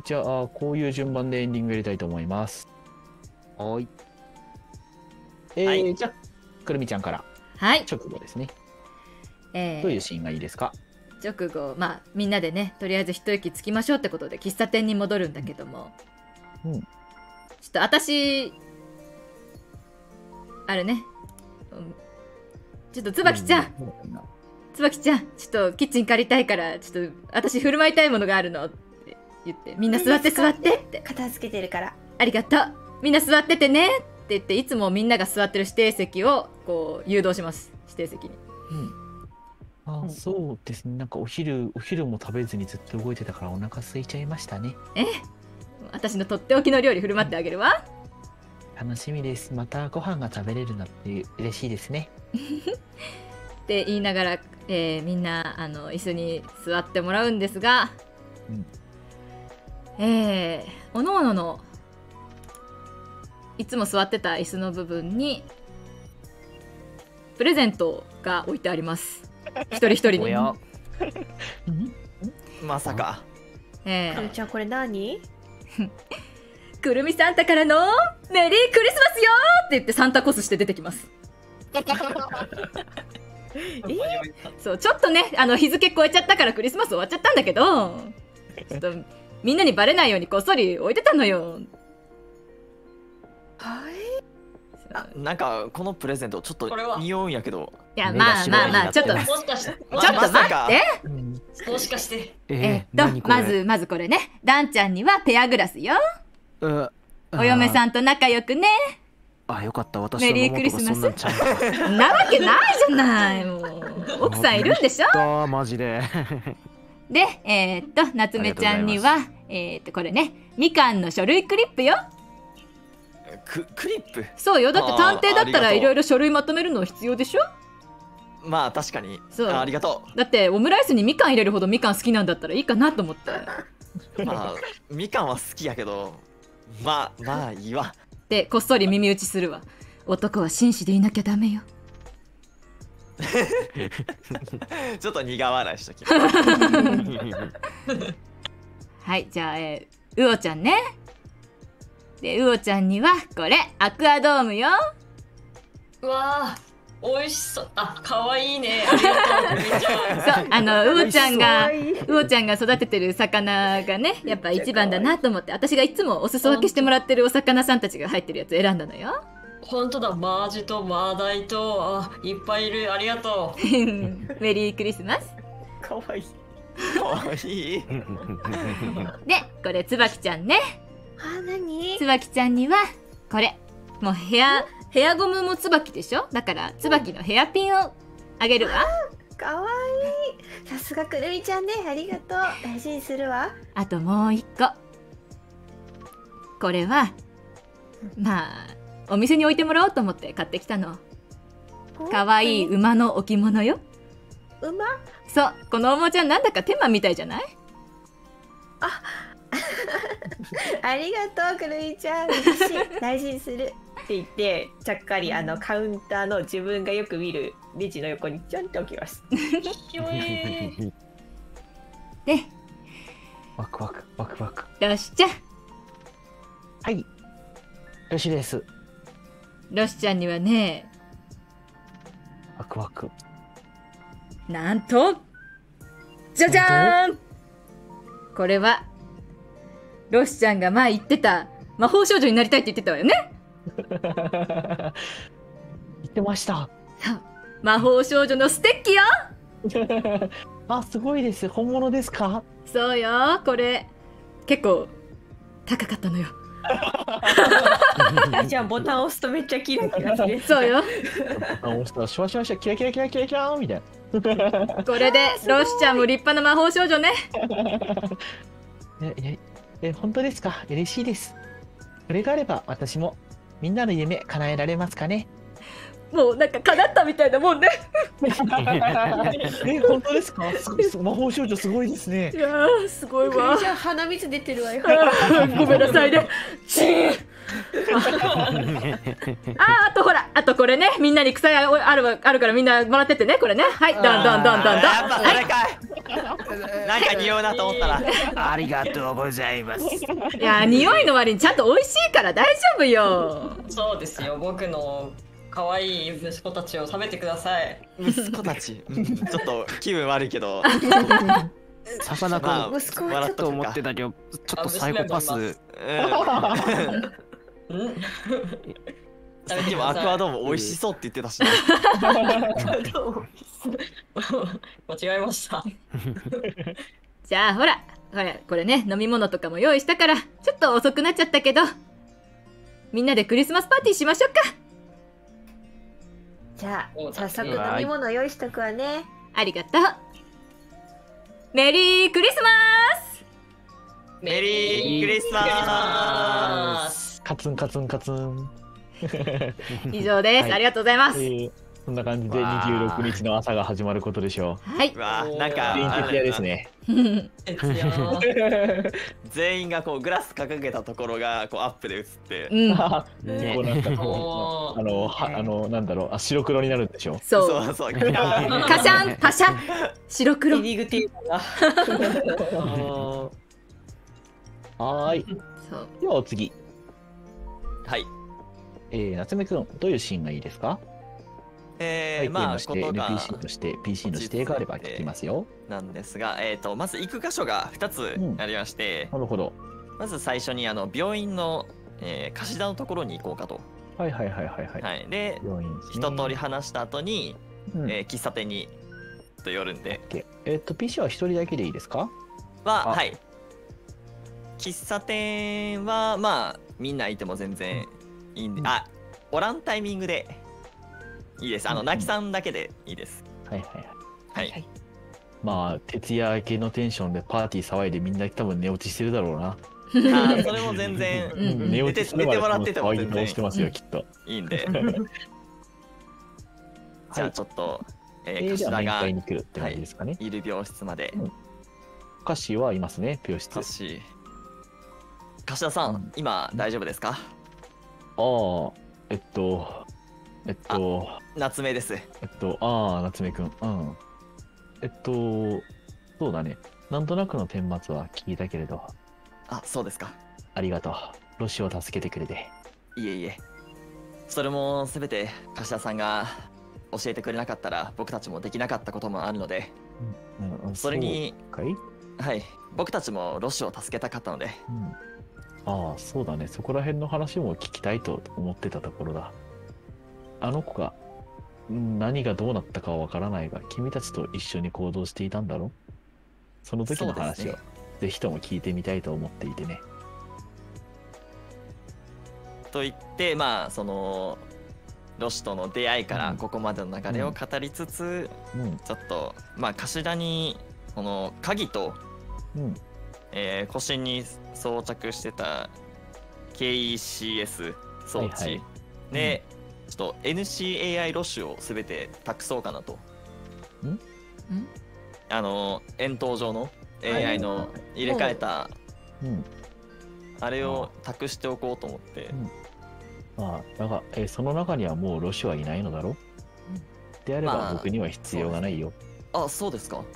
S1: じゃあ、こういう順番でエンディングやりたいと思います。
S4: はい。
S1: じゃあ、くるみちゃんから
S2: はい。
S1: 直後ですね。
S2: ど
S1: どういうシーンがいいですか？
S2: 直後、まあみんなでね、とりあえず一息つきましょうってことで喫茶店に戻るんだけども、ちょっと私あれね、ちょっと椿ちゃん、ちょっとキッチン借りたいからちょっと私振る舞いたいものがあるのって言って、みんな座って座ってって
S5: 片付けてるから。
S2: ありがとう、みんな座っててねって言って、いつもみんなが座ってる指定席をこう誘導します。指定席に。
S1: そうですね。なんかお昼も食べずにずっと動いてたからお腹空いちゃいましたね。
S2: 私のとっておきの料理振る舞ってあげるわ。
S1: 楽しみです。またご飯が食べれるのって嬉しいですね。
S2: って言いながら、みんな椅子に座ってもらうんですが、おのおののいつも座ってた椅子の部分にプレゼントが置いてあります。一人一人に。
S4: おや。
S3: まさか。
S5: くるちゃん、これ何？
S2: くるみサンタからのメリークリスマスよって言ってサンタコスして出てきます。そうちょっとね日付超えちゃったからクリスマス終わっちゃったんだけど、ちょっとみんなにバレないようにこっそり置いてたのよ。
S3: なんかこのプレゼントちょっと匂うんやけど。
S2: いやまあちょっと
S6: もしかして、
S2: ちょっと待って。
S6: もしかして。
S2: まずこれね、ダンちゃんにはペアグラスよ。お嫁さんと仲良くね。
S4: あ、よかった。私
S2: メリークリスマス。なわけないじゃない。もう奥さんいるんでしょ。
S4: マジで。
S2: で、夏目ちゃんにはこれね、みかんの書類クリップよ。
S3: クリップ？
S2: そうよ。だって探偵だったらいろいろ書類まとめるの必要でしょ。
S3: まあ確かに。
S2: そう。
S3: ありがと
S2: う。だってオムライスにみかん入れるほどみかん好きなんだったらいいかなと思って。
S3: まあみかんは好きやけど、まあいいわ。
S2: でこっそり耳打ちするわ。男は紳士でいなきゃダメよ。
S3: ちょっと苦笑いしとき。
S2: はい、じゃあうおちゃんね。でうおちゃんにはこれアクアドームよ。
S6: うわ美味しそう。あ、可愛いね。ありがとう、くるみちゃん。
S2: そう、魚ちゃんが育ててる魚がね、やっぱ一番だなと思って、私がいつもお裾分けしてもらってるお魚さんたちが入ってるやつ選んだのよ。
S6: 本当だ、マージとマダイと、あ、いっぱいいる。ありがとう。
S2: メリークリスマス。
S4: かわいい。
S3: かわいい。
S2: で、これ椿ちゃんね。
S5: あ、なに？
S2: 椿ちゃんにはこれ、もうヘアゴムも椿でしょ。だから椿のヘアピンをあげるわ。
S5: かわいい。さすがくるみちゃんね。ありがとう。大事にするわ。
S2: あともう一個。これはまあお店に置いてもらおうと思って買ってきたの。かわいい馬の置物よ。
S5: 馬？
S2: そう、このおもちゃなんだかテーマみたいじゃない？
S5: ありがとうくるみちゃん。嬉しい。大事にする。って言ってちゃっかりカウンターの自分がよく見るレジの横にちょんと置きます。
S6: ひょえー。
S2: で、
S1: ワクワクワクワク。
S2: ロシちゃん。
S1: はい。よろしいです。
S2: ロシちゃんにはね、
S1: ワクワク。
S2: なんとじゃじゃーん。これはロシちゃんが前言ってた魔法少女になりたいって言ってたわよね。
S1: 言ってました。
S2: そう、魔法少女のステッキよ。
S1: あ、すごいです。本物ですか？
S2: そうよ、これ結構高かったのよ。
S5: じゃあボタンを押すとめっちゃキラキラする。
S2: そうよ。
S1: あ、押したらシュワシュワシュワキラキラキラキラキラみたいな。
S2: これでロシちゃんも立派な魔法少女ね。
S1: 本当ですか？嬉しいです。それがあれば私もみんなの夢叶えられますかね？
S2: もうなんか叶ったみたいなもんね。
S1: 本当ですか？魔法少女すごいですね。
S2: いやー、すごい
S5: くる
S2: わ
S5: みちゃん鼻水出てるわよ。
S2: ごめんなさいね。あとほら、あとこれね、みんなに草があるからみんなもらってってね、これね。はい、どんどんどんどんどん。
S3: やっぱそれかい。なんか匂うなと思ったら。
S4: ありがとうございます。
S2: いや、匂いの割にちゃんと美味しいから大丈夫よ。
S6: そうですよ、僕の可愛い息子たちを食べてください。
S3: 息子たち、ちょっと気分悪いけど。
S4: さかなクン、
S5: 息子は
S3: 笑っ
S4: と思ってたけど、ちょっとサイコパス。
S6: うん。
S3: さっきもアクアドーム美味しそうって言ってたし。
S6: 間違えました。
S2: じゃあほら、これね、飲み物とかも用意したからちょっと遅くなっちゃったけど、みんなでクリスマスパーティーしましょうか。
S5: じゃあ早速飲み物用意しとくわね。
S2: ありがとう。メリークリスマス。
S3: メリークリスマス。
S1: カツンカツンカツン。
S2: 以上です、
S1: はい
S2: ありがとうございます。
S1: そんな感じで26日の朝が始まることでしょ
S2: はい。
S3: うわなんか
S1: う。電気屋ですね。
S3: 全員がこうグラス掲げたところがこうアップで映って、
S2: うん、
S1: こうなんかこうなんだろう、白黒になるんでしょ。
S2: そう。
S3: そうそう。
S2: カシャンパシャ白黒。
S5: リングテープが。
S1: はーい。
S2: そう。
S1: ではお次。
S3: はい。
S1: 夏目くん、どういうシーンがいいですか？背景
S3: まあ
S1: として
S3: ことが
S1: NPC として PC の指定があれば聞きますよ。
S3: なんですが、まず行く箇所が2つありまして、
S1: なるほど。
S3: まず最初に病院の、貸し田のところに行こうかと。
S1: はいはいはいはいはい。
S3: はい、で、
S1: 病院ですね。
S3: 一通り話した後に、
S1: うん
S3: 喫茶店にと寄るんで、
S1: PC は一人だけでいいですか？あ
S3: はい。喫茶店はまあみんないても全然いいんで、おらんタイミングでいいです。泣きさんだけでいいです。
S1: はいはいはい。
S3: はい。
S1: まあ、徹夜明けのテンションでパーティー騒いでみんな多分寝落ちしてるだろうな。
S3: それも全然
S1: 寝落ちするまで
S3: 寝てもらってても
S1: 騒ぎ
S3: 全然
S1: 倒してますよ、きっと。
S3: いいんで。じゃあちょっと、
S1: じ
S3: 頭
S1: ゃあ面
S3: が
S1: 会に来るって感じですかね。
S3: いる病室まで。
S1: カッシーはいますね、病室。
S3: 柏さん、今大丈夫ですか？夏目です。
S1: 夏目くん。そうだね。なんとなくの顛末は聞いたけれど。
S3: そうですか。
S1: ありがとう。ロシを助けてくれて。
S3: いえいえ。それもすべて柏さんが教えてくれなかったら僕たちもできなかったこともあるので、それに
S1: そうかい、
S3: はい、僕たちもロシを助けたかったので。
S1: ああ、そうだね。そこら辺の話も聞きたいと思ってたところだ。あの子が何がどうなったかはわからないが、君たちと一緒に行動していたんだろ？その時の話を
S3: そうですね
S1: ぜひとも聞いてみたいと思っていてね。
S3: と言ってまあそのロシとの出会いからここまでの流れを語りつつ、ちょっとまあ頭にこの鍵と、腰に装着してた KECS 装置、
S1: はいはい、
S3: で、ちょっと NCAI ロシを全て託そうかなと。円筒状の AI の入れ替えた、あれを託しておこうと思って。
S1: まあ、だが、その中にはもうロシはいないのだろう、であれば僕には必要がないよ。
S3: あ、そうですか。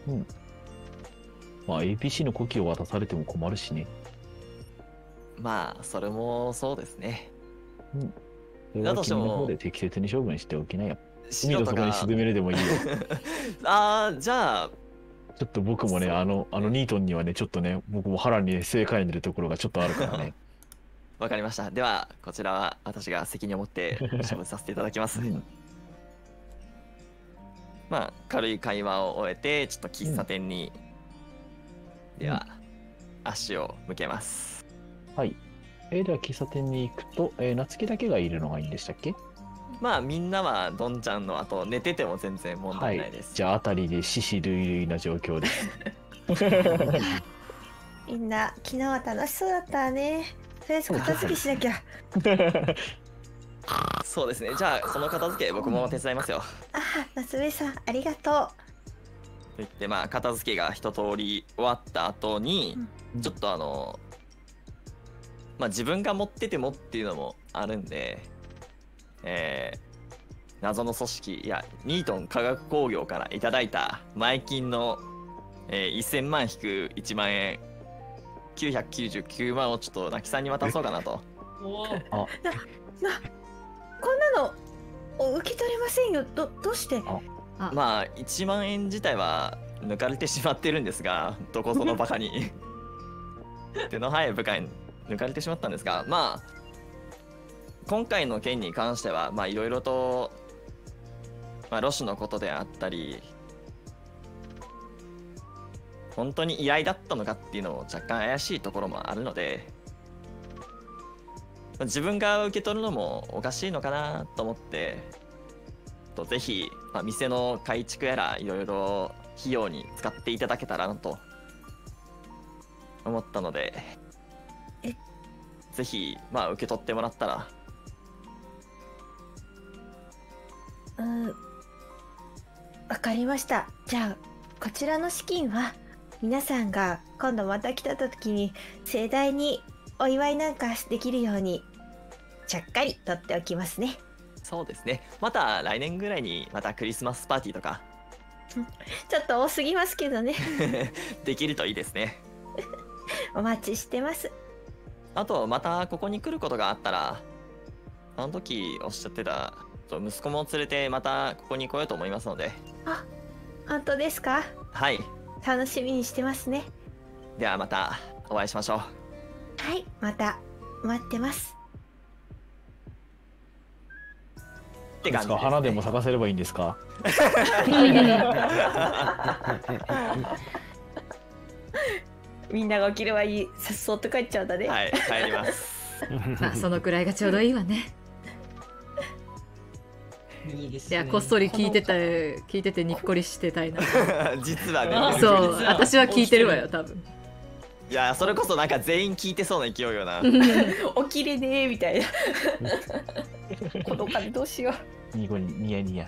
S1: まあ APC の呼気を渡されても困るしね。
S3: まあそれもそうですね。
S1: だとしても君の方で適切に処分しておきなよ。海の底に沈めるでもいいよ。
S3: ああ、じゃあ
S1: ちょっと僕もね、あのニートンにはね、ちょっとね、僕も腹に正解に出るところがちょっとあるからね。
S3: わかりました。ではこちらは私が責任を持って処分させていただきます。まあ軽い会話を終えてちょっと喫茶店に、では足を向けます。
S1: はい。では喫茶店に行くと、夏希だけがいるのがいいんでしたっけ？
S3: まあみんなはどんちゃんの後寝てても全然問題ないです。
S1: じゃああたりで死死類類な状況です。
S5: みんな昨日は楽しそうだったね。とりあえず片付けしなきゃ。
S3: そうですね。じゃあその片付け僕も手伝いますよ。
S5: あ、夏目さんありがとう。
S3: と言ってまあ片付けが一通り終わった後に、ちょっとまあ自分が持っててもっていうのもあるんで、謎の組織いやニートン化学工業からいただいた前金の、1000万引く1万円999万をちょっと泣きさんに渡そうかなと。
S5: こんなの受け取れませんよ。どうして？
S3: まあ1万円自体は抜かれてしまってるんですが、どこぞのバカに手の早い部下に抜かれてしまったんですが、まあ今回の件に関してはまあいろいろと、ロシのことであったり本当に依頼だったのかっていうのも若干怪しいところもあるので、自分が受け取るのもおかしいのかなと思って、ぜひ、店の改築やらいろいろ費用に使っていただけたらなと思ったので、ぜひ受け取ってもらったら。
S5: わかりました。じゃあこちらの資金は皆さんが今度また来た時に盛大にお祝いなんかできるようにちゃっかり取っておきますね。
S3: そうですね。また来年ぐらいにまたクリスマスパーティーとか
S5: ちょっと多すぎますけどね。
S3: できるといいですね。
S5: お待ちしてます。
S3: あとまたここに来ることがあったら、あの時おっしゃってた息子も連れてまたここに来ようと思いますので。
S5: あ、本当ですか？
S3: はい、
S5: 楽しみにしてますね。
S3: ではまたお会いしましょう。
S5: はい、また待ってます。
S3: って感じですね。
S1: 花でも咲かせればいいんですか？
S5: みんなが起きればいい。さっそうと帰っちゃうんだね。
S3: はい、帰ります。
S2: まあそのくらいがちょうどいいわね。
S6: いいです
S2: いやこっそり聞いててにっこりしてたいな。
S3: 実はね。
S2: そう、私は聞いてるわよ多分。
S3: いやそれこそなんか全員聞いてそうな勢いよな。
S5: 起きれねーみたいな。この金どうしよう。
S1: ニヤニヤ。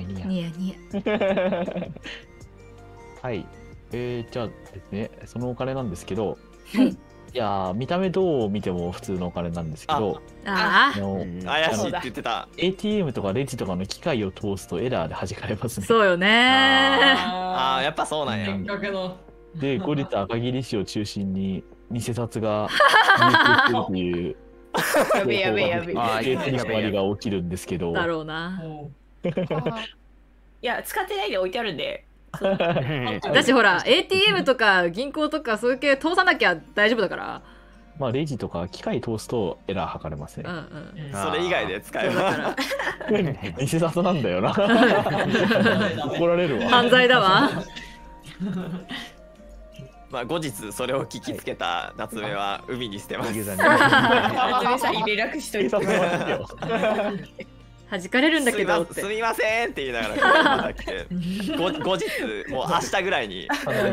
S1: はい。じゃあですね、そのお金なんですけど、いや見た目どう見ても普通のお金なんですけど、
S2: ああ
S3: 怪しいって言ってた。
S1: ATM とかレジとかの機械を通すとエラーで弾かれますね。
S2: そうよね。
S3: ああやっぱそうなんや。
S6: せっかくの
S1: で後日赤桐市を中心に偽札が流通してるという
S5: やべえやべえやべえ。
S1: 手詰まりが起きるんですけど、
S2: だろうな。
S5: いや、使ってないで置いてあるんで。
S2: だしほら ATM とか銀行とかそういう系通さなきゃ大丈夫だから。
S1: まあレジとか機械通すとエラー測れますね。
S3: それ以外で使えば
S1: 偽札なんだよな。怒られるわ。
S2: 犯罪だわ。
S3: まあ後日それを聞きつけた夏目は海に捨てます。
S5: 夏目さんに連絡しといて。
S2: 弾かれるんだけどって。
S3: すみませんって言いながらまた来て、後日もう明日ぐらいに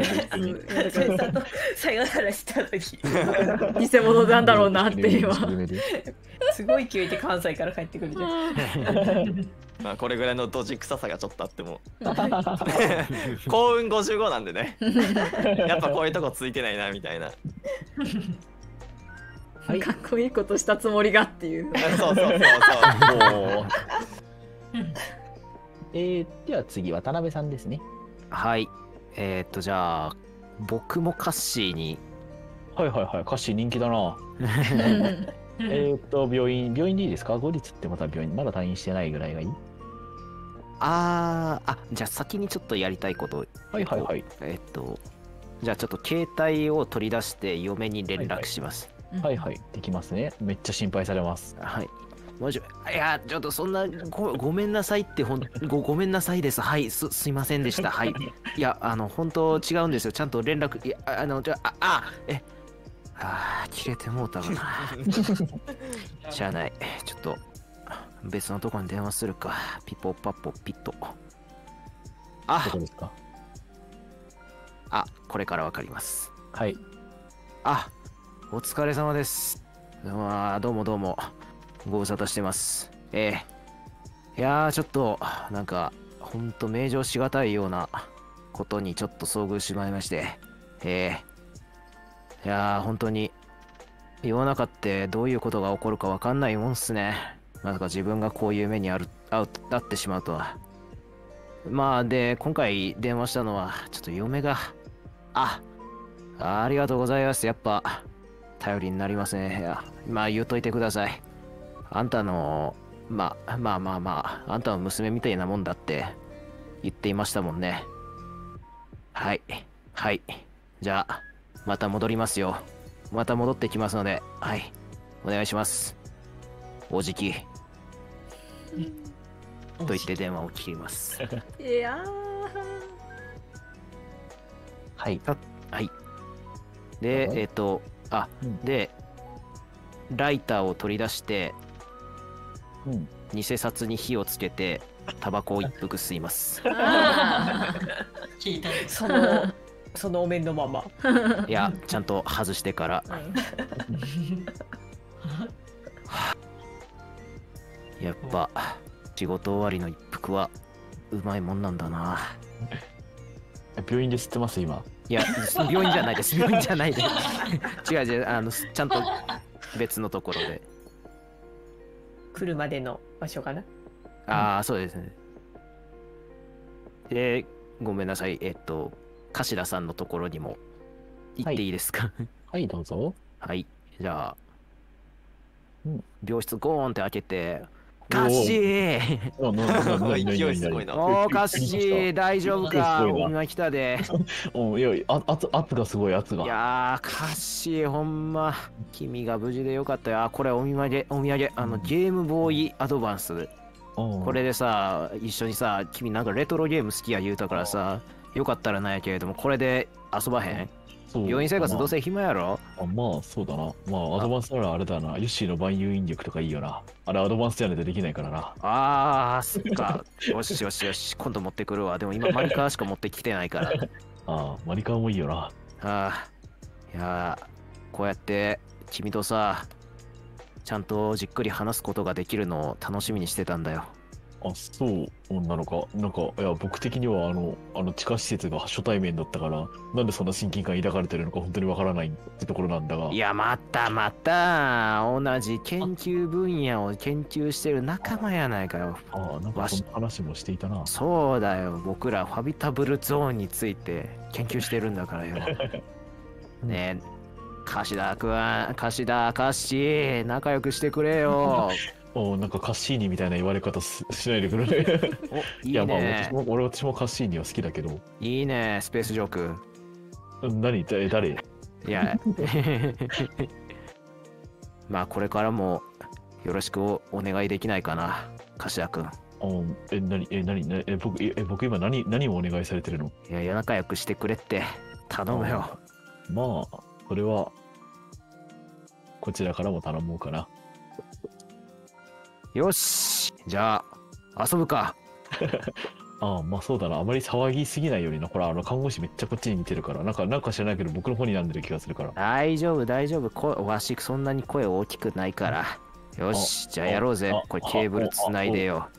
S5: さよならした時
S2: 偽物なんだろうなっていう。
S5: すごい勢いで関西から帰ってくるじゃん。
S3: まあこれぐらいのドジ臭さがちょっとあっても幸運55なんでね、やっぱこういうとこついてないなみたいな。
S2: かっこいいことしたつもりがっていう。
S3: そうそうそうそう。もう
S1: では次渡辺さんですね。
S4: はい。じゃあ僕もカッシーに。
S1: はいはいはい。カッシー人気だな。病院でいいですか？後日ってまた病院まだ退院してないぐらいがいい？
S4: じゃあ先にちょっとやりたいこと。
S1: はいはいはい。
S4: じゃあちょっと携帯を取り出して嫁に連絡します。
S1: はいはい、できますね。めっちゃ心配されます。
S4: はい。いや、ちょっとそんな、ごめんなさいってごめんなさいです。はい、すいませんでした。はい。いや、本当違うんですよ。ちゃんと連絡、いや、切れてもうたかな。しゃあない。ちょっと、別のとこに電話するか。ピポパポピッと。
S1: どこですか？
S4: これからわかります。
S1: はい。
S4: お疲れ様です。どうもどうも。ご無沙汰してます。いやー、ちょっと、なんか、ほんと名状しがたいようなことにちょっと遭遇しまいまして。いやー、本当に、世の中ってどういうことが起こるかわかんないもんっすね。まさか自分がこういう目に遭ってしまうとは。まあ、で、今回電話したのは、ちょっと嫁が、ありがとうございます。やっぱ、頼りになりますね。いや、まあ言うといてください。あんたの、あんたの娘みたいなもんだって言っていましたもんね。はい。じゃあ、また戻りますよ。また戻ってきますので、はい。お願いします。おじき。と言って電話を切ります。
S2: いや
S1: はい。
S4: はい。で、で、ライターを取り出して、偽札に火をつけて、タバコを一服吸います。
S6: 聞いた。
S5: そのお面のまま。
S4: いや、ちゃんと外してから。やっぱ、仕事終わりの一服は、うまいもんなんだな。
S1: 病院で吸ってます今。
S4: いや、病院じゃないです。病院じゃないです。違う、ちゃんと別のところで。
S5: 来るまでの場所かな。
S4: そうですね。で、ごめんなさい。頭さんのところにも行っていいですか？
S1: はい、どうぞ。
S4: はい。じゃあ、病室ゴーンって開けて、カッシー
S3: 勢いすごいな。
S4: カッシー大丈夫か？今来たで。
S1: いや、圧がすごい、圧が。
S4: いやー、カッシーほんま、君が無事でよかったよ。これお土産、ゲームボーイアドバンス。これでさ、一緒にさ、君なんかレトロゲーム好きや言うたからさ、よかったらなんやけれども、これで遊ばへん？病院生活どうせ暇やろ？
S1: まあそうだな。まあアドバンスならあれだな。ユッシーの万有引力とかいいよな。あれアドバンスじゃないとできないからな。
S4: そっか。よし。今度持ってくるわ。でも今マリカーしか持ってきてないから。
S1: マリカーもいいよな。
S4: いやこうやって君とさ、ちゃんとじっくり話すことができるのを楽しみにしてたんだよ。
S1: そうなのか。なんか、いや、僕的には地下施設が初対面だったから、なんでそんな親近感抱かれてるのか本当にわからないってところなんだが。
S4: いや、また、同じ研究分野を研究してる仲間やないかよ。
S1: なんかその話もしていたな。
S4: そうだよ。僕らファビタブルゾーンについて研究してるんだからよ。ねえ、 樫田くん、樫田、カッシー、仲良くしてくれよ。
S1: なんかカッシーニみたいな言われ方しないでくれ。
S4: お、い
S1: いや、まあ
S4: いね。
S1: 私もカッシーニは好きだけど。
S4: いいね、スペースジョーク。
S1: 誰
S4: いや。まあ、これからもよろしくお願いできないかな、樫田くん。
S1: 僕今何をお願いされてるの？
S4: いや、仲良くしてくれって頼むよ。
S1: まあ、それは、こちらからも頼もうかな。
S4: よし、じゃあ、遊ぶか。
S1: まあそうだな。あまり騒ぎすぎないようにな。ほら、看護師めっちゃこっちに見てるから、なんか知らないけど、僕の方に並んでる気がするから。
S4: 大丈夫、大丈夫。わし、そんなに声大きくないから。よし、じゃあやろうぜ。これケーブルつないでよ。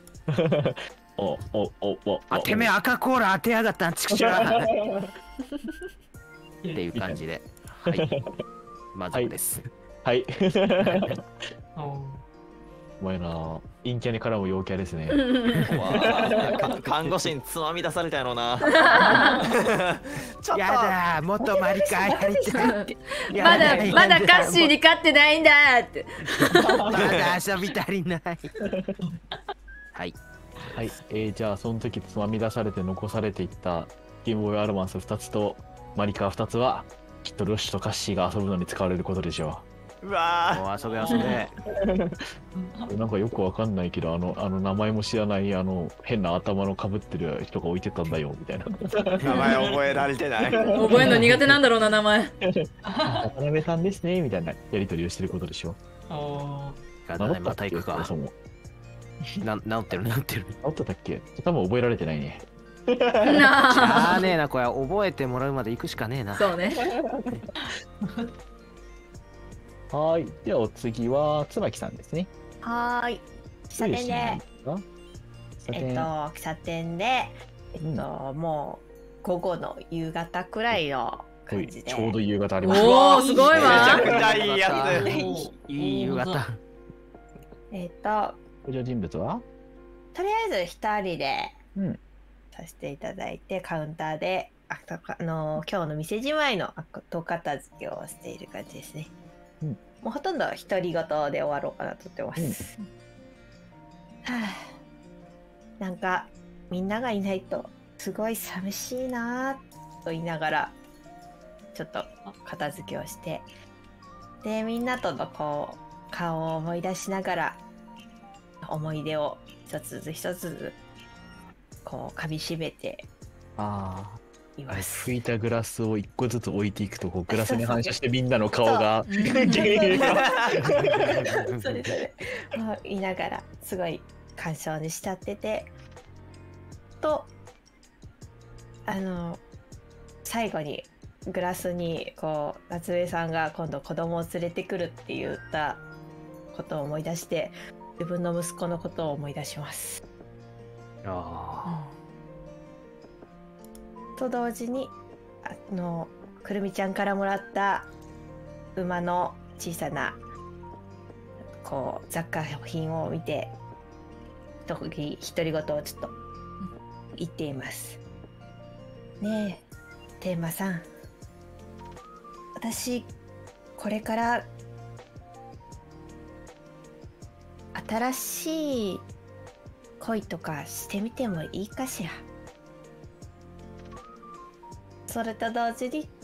S4: てめえ赤コーラ当てやがったん、ちくしょう。っていう感じで。はい。満足です。
S1: はい。お前な、陰キャに絡む陽キャですね。
S3: 看護師につまみ出されたやろうな。ちょっと
S4: やだ、もっとマリカやりたい。
S2: まだカッシーに勝ってないんだって。
S4: まだ遊び足りない。はい。
S1: はい。じゃあ、その時つまみ出されて残されていったゲームボーイアドバンス2つとマリカ2つは、きっとロッシュとカッシーが遊ぶのに使われることでしょ
S3: うわ
S4: もう遊べ遊べ。
S1: なんかよくわかんないけど、名前も知らない変な頭のかぶってる人が置いてたんだよみたいな。
S3: 名前覚えられてない。
S2: 覚えるの苦手なんだろうな、名前。
S1: 渡辺さんですねみたいなやり取りをしてることでしょ。
S4: また行くか。治ってる。
S1: 治ってたっけ？多分覚えられてないね。
S4: しゃあねえな、これ覚えてもらうまで行くしかねえな。
S2: そうね。
S1: はい。ではお次は椿さんですね。
S5: はーい。喫茶店で、喫茶店で、もう午後の夕方くらいの感じで。
S1: ちょうど夕方あります。
S2: おー、すごいわ。
S3: めちゃくちゃいいやつ。
S4: いい夕方。
S1: 登場人物は
S5: とりあえず一人で
S1: うん
S5: させていただいて、カウンターで今日の店じまいの後片付けをしている感じですね。もうほとんど独り言で終わろうかなと思ってます。はあ、なんかみんながいないとすごい寂しいなと言いながらちょっと片付けをして、でみんなとのこう顔を思い出しながら思い出を一つずつ一つずつこう噛みしめています。
S1: 拭いたグラスを一個ずつ置いていくとこうグラスに反射してみんなの顔が
S5: そうですね。言いながらすごい感傷にしちゃっててと最後にグラスにこう夏目さんが今度子供を連れてくるって言ったことを思い出して自分の息子のことを思い出します。と同時にくるみちゃんからもらった馬の小さなこう雑貨品を見て独り言をちょっと言っています。ねえテーマさん、私これから新しい恋とかしてみてもいいかしら。それと同時に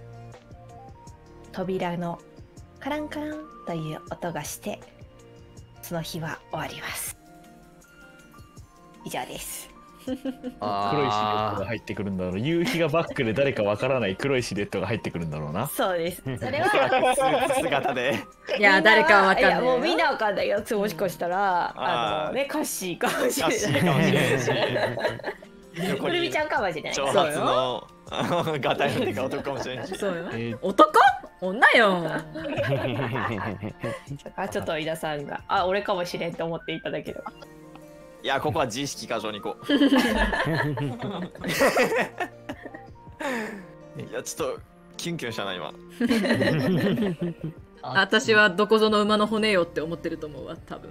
S5: 扉のカランカランという音がしてその日は終わります。以上です。
S1: 黒いシルエットが入ってくるんだろう。夕日がバックで誰かわからない黒いシルエットが入ってくるんだろうな。
S5: そうです。それは
S3: スーツ姿で。
S2: いや誰かはわかんない。
S5: もうみんなわかんないやつもしかしたらカッシーかもしれない。
S3: カッシーかもしれないし。
S5: くるみちゃんかもしれない。
S3: 長髪のガタイの手が男かもしれないし。
S2: そうよ。男？女よ。
S5: ちょっと井田さんが俺かもしれんと思っていただければ。
S3: いやここは自意識過剰にこう。いやちょっとキュンキュンしたな今。
S2: 私はどこぞの馬の骨よって思ってると思うわ多分。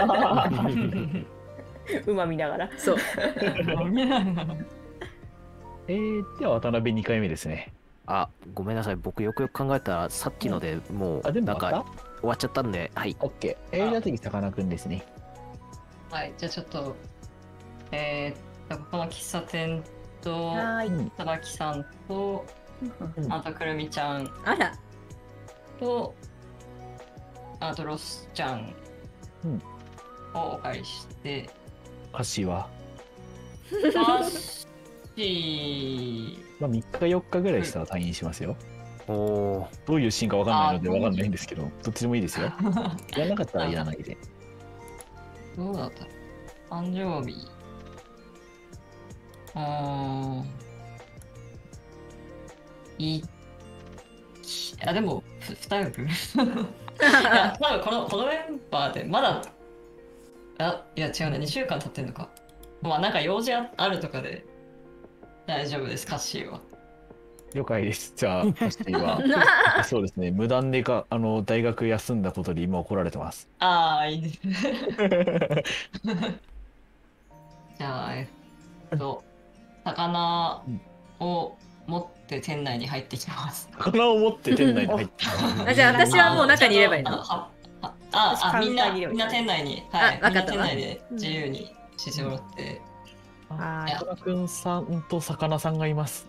S5: 馬見ながら。
S2: そう。
S1: では渡辺2回目ですね。
S4: あ、ごめんなさい。僕よくよく考えたら、さっきのでも
S1: あ、
S4: う、
S1: 全部
S4: なんか
S1: 終わった
S4: 終わっちゃったんで、はい。
S1: オッケー。じゃあ次、さかなクンですね。
S6: はい、じゃあちょっと、ここの喫茶店と、
S5: はーい。
S1: うん。
S6: たばきさんと、あとくるみちゃん
S2: あら、
S6: と、あとロスちゃん
S1: うん
S6: をお借りして、
S1: 歌詞は、
S6: マッシ
S1: まあ、3日4日ぐらいしたら退院しますよ。
S4: おお。
S1: どういうシーンかわかんないので
S6: あー
S1: わかんないんですけど、どっちでもいいですよ。
S6: ー、
S1: やらなかったらやらないで。
S6: どうだった誕生日。いや、でも、二役いや、多分このメンバーで、まだ、いや、違うね、2週間経ってんのか。まあ、なんか用事あるとかで、大丈夫です、カッシーは。
S1: 了解です。じゃあ、歌詞は、そうですね、無断で大学休んだことで今怒られてます。
S6: ああ、いいですね。じゃあ、魚を持って店内に入ってきます。
S1: 魚を持って店内に入って
S2: あ、じゃあ私はもう中にいればいいの？
S6: みんな店内に、はい、
S2: あわかったわ
S6: みんな店内で自由にしてもらって、
S5: は
S1: さかなクンさんと魚さんがいます。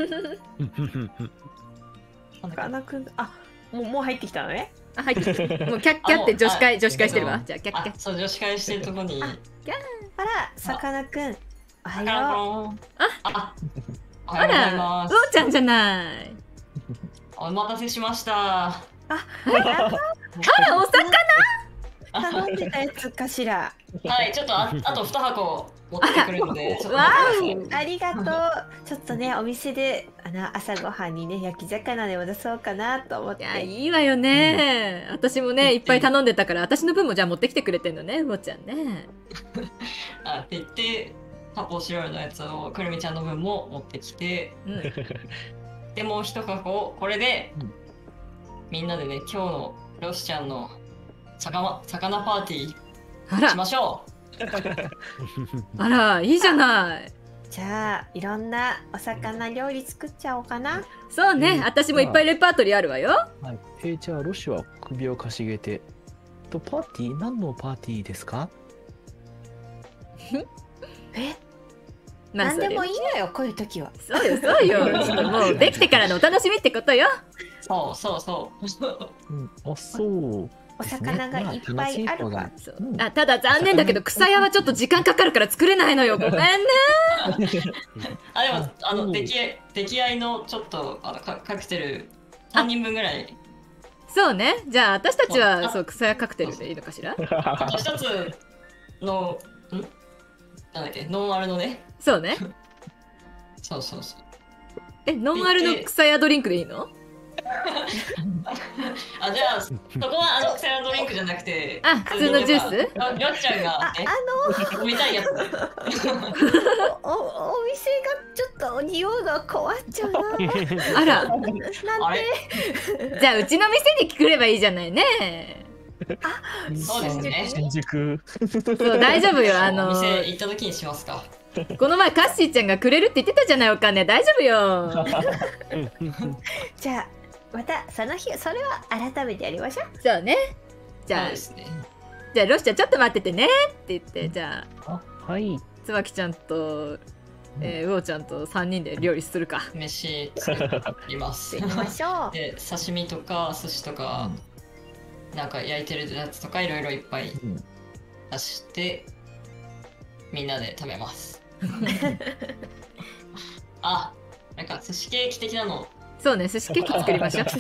S5: い。かなくん、あ、もう入ってきたのね。
S2: あ、入ってきて。もうキャッキャって女子会してるわ。じゃあ、キャッキャッ。
S6: そう、女子会してるとこに、
S5: あら、さかなくん。おは
S6: 魚
S5: よ
S6: ポン
S2: あ
S6: おはようござい
S2: うお
S6: ます。
S2: ちゃんじゃない。
S6: お待たせしました。
S5: あら、
S2: お魚
S5: 頼んでたやつかしら。
S6: はい、ちょっとあと2箱持ってくるので、ちょっと
S2: わ
S5: ありがとう。ちょっとね、お店で朝ごはんにね、焼き魚でも出そうかなと思っ
S2: いや、
S5: て。
S2: いいわよね。私もね、いっぱい頼んでたから、私の分もじゃあ持ってきてくれてんのね、おちゃんね。
S6: って言って発泡スチロールのやつをくるみちゃんの分も持ってきて、
S2: うん。
S6: でもう1箱をこれで、
S1: うん
S6: みんなでね今日のロシちゃんの魚パーティ
S2: あ
S6: ーしま
S2: ら、
S6: しょ
S2: あら、いいじゃない。
S5: じゃあ、いろんなお魚料理作っちゃおうかな。
S2: そうね、私もいっぱいレパートリーあるわよ。
S1: はい。じゃあ、ロシは首をかしげて、パーティー何のパーティーですか？
S5: え、
S2: まあ、
S5: なんでもい
S2: い。
S5: いのよ、こういう時は。
S2: そうよ、そうよ。ちょっともう、できてからのお楽しみってことよ。
S6: う。そう
S1: うん。あ、そう
S5: お
S1: ですね。
S5: 魚がいっぱいあるから。
S2: そう
S1: うん
S2: あ、ただ残念だけど、草屋はちょっと時間かかるから作れないのよ。ごめんね。
S6: でも出来合いのちょっとカクテル3人分ぐらい、
S2: そうね。じゃあ、私たちは、そう、草屋カクテルでいいのかしら？
S6: あと1つのなんだっけ、ノンアルのね、
S2: そうね。
S6: そう
S2: ノンアルの草屋ドリンクでいいの？
S6: じゃあそこはクセラドリンクじゃなくて、
S2: あ普通のジュース
S6: りょっちゃんが飲みたいやつ
S5: お店がちょっと匂いが変わっちゃうな。
S2: あら、
S5: なんで
S6: あれ
S2: じゃあ、うちの店に来ればいいじゃないね。
S6: そうですね。
S1: 新宿。
S2: そう、大丈夫よ。
S6: お店行った時にしますか。
S2: この前、カッシーちゃんがくれるって言ってたじゃない、お金。大丈夫よ。
S5: じゃあ、またその日、それは改めてやりましょう。
S2: そうね。じゃあ
S6: そうで、すね。
S2: じゃあ、ロシちゃん、ちょっと待っててねって言って、じゃあ、
S1: あ、はい。
S2: 椿ちゃんと、ウオちゃんと3人で料理するか。
S6: 飯作ります。
S5: 行きましょう。
S6: で、刺身とか寿司とか、なんか焼いてるやつとかいろいろいっぱい
S1: うん
S6: 出して、みんなで食べます。なんか寿司ケーキ的なの。
S2: そうね、寿司ケーキ作りましょう。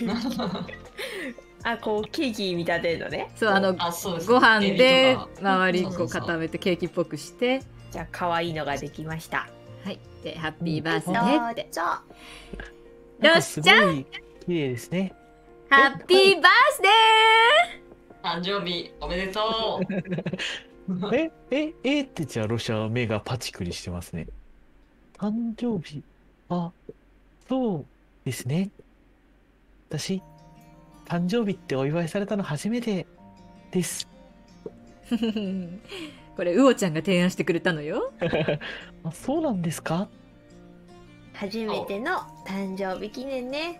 S5: あ、こうケーキ見立てるのね。
S2: そう、
S6: そうです。
S2: ご飯で
S6: エビとか
S2: 周りこ
S6: そううそうそう
S2: 固めてケーキっぽくして、
S5: じゃあ、可愛いのができました。
S2: はい。で、ハッピーバースデ
S5: ど
S2: ーって。
S5: うぞ。
S2: ロシちゃん、
S1: ん。綺麗ですね。
S2: ハッピーバースデ
S6: 誕生日おめでとう。
S1: ってじゃあロシアは目がパチクリしてますね。誕生日、そうですね。私、誕生日ってお祝いされたの初めてです。
S2: ーこれ、ウオちゃんが提案してくれたのよ。
S1: そうなんですか？
S5: 初めての誕生日記念ね。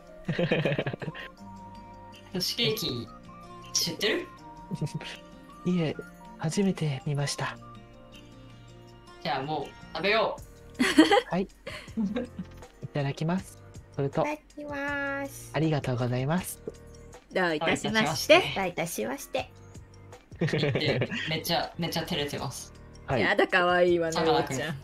S6: 寿司ケーキ知ってる？
S1: いえ、初めて見ました。
S6: じゃあもう食べよ
S1: はい。いただきます。それと
S5: いた、だきます。
S1: ありがとうございます。
S2: どうい
S6: う。
S2: たしまして。
S5: どういたしまして。
S6: でめっちゃ照れてます。
S1: はい。
S2: やだ、かわいいわね、
S6: さかなクン
S2: おうちゃん。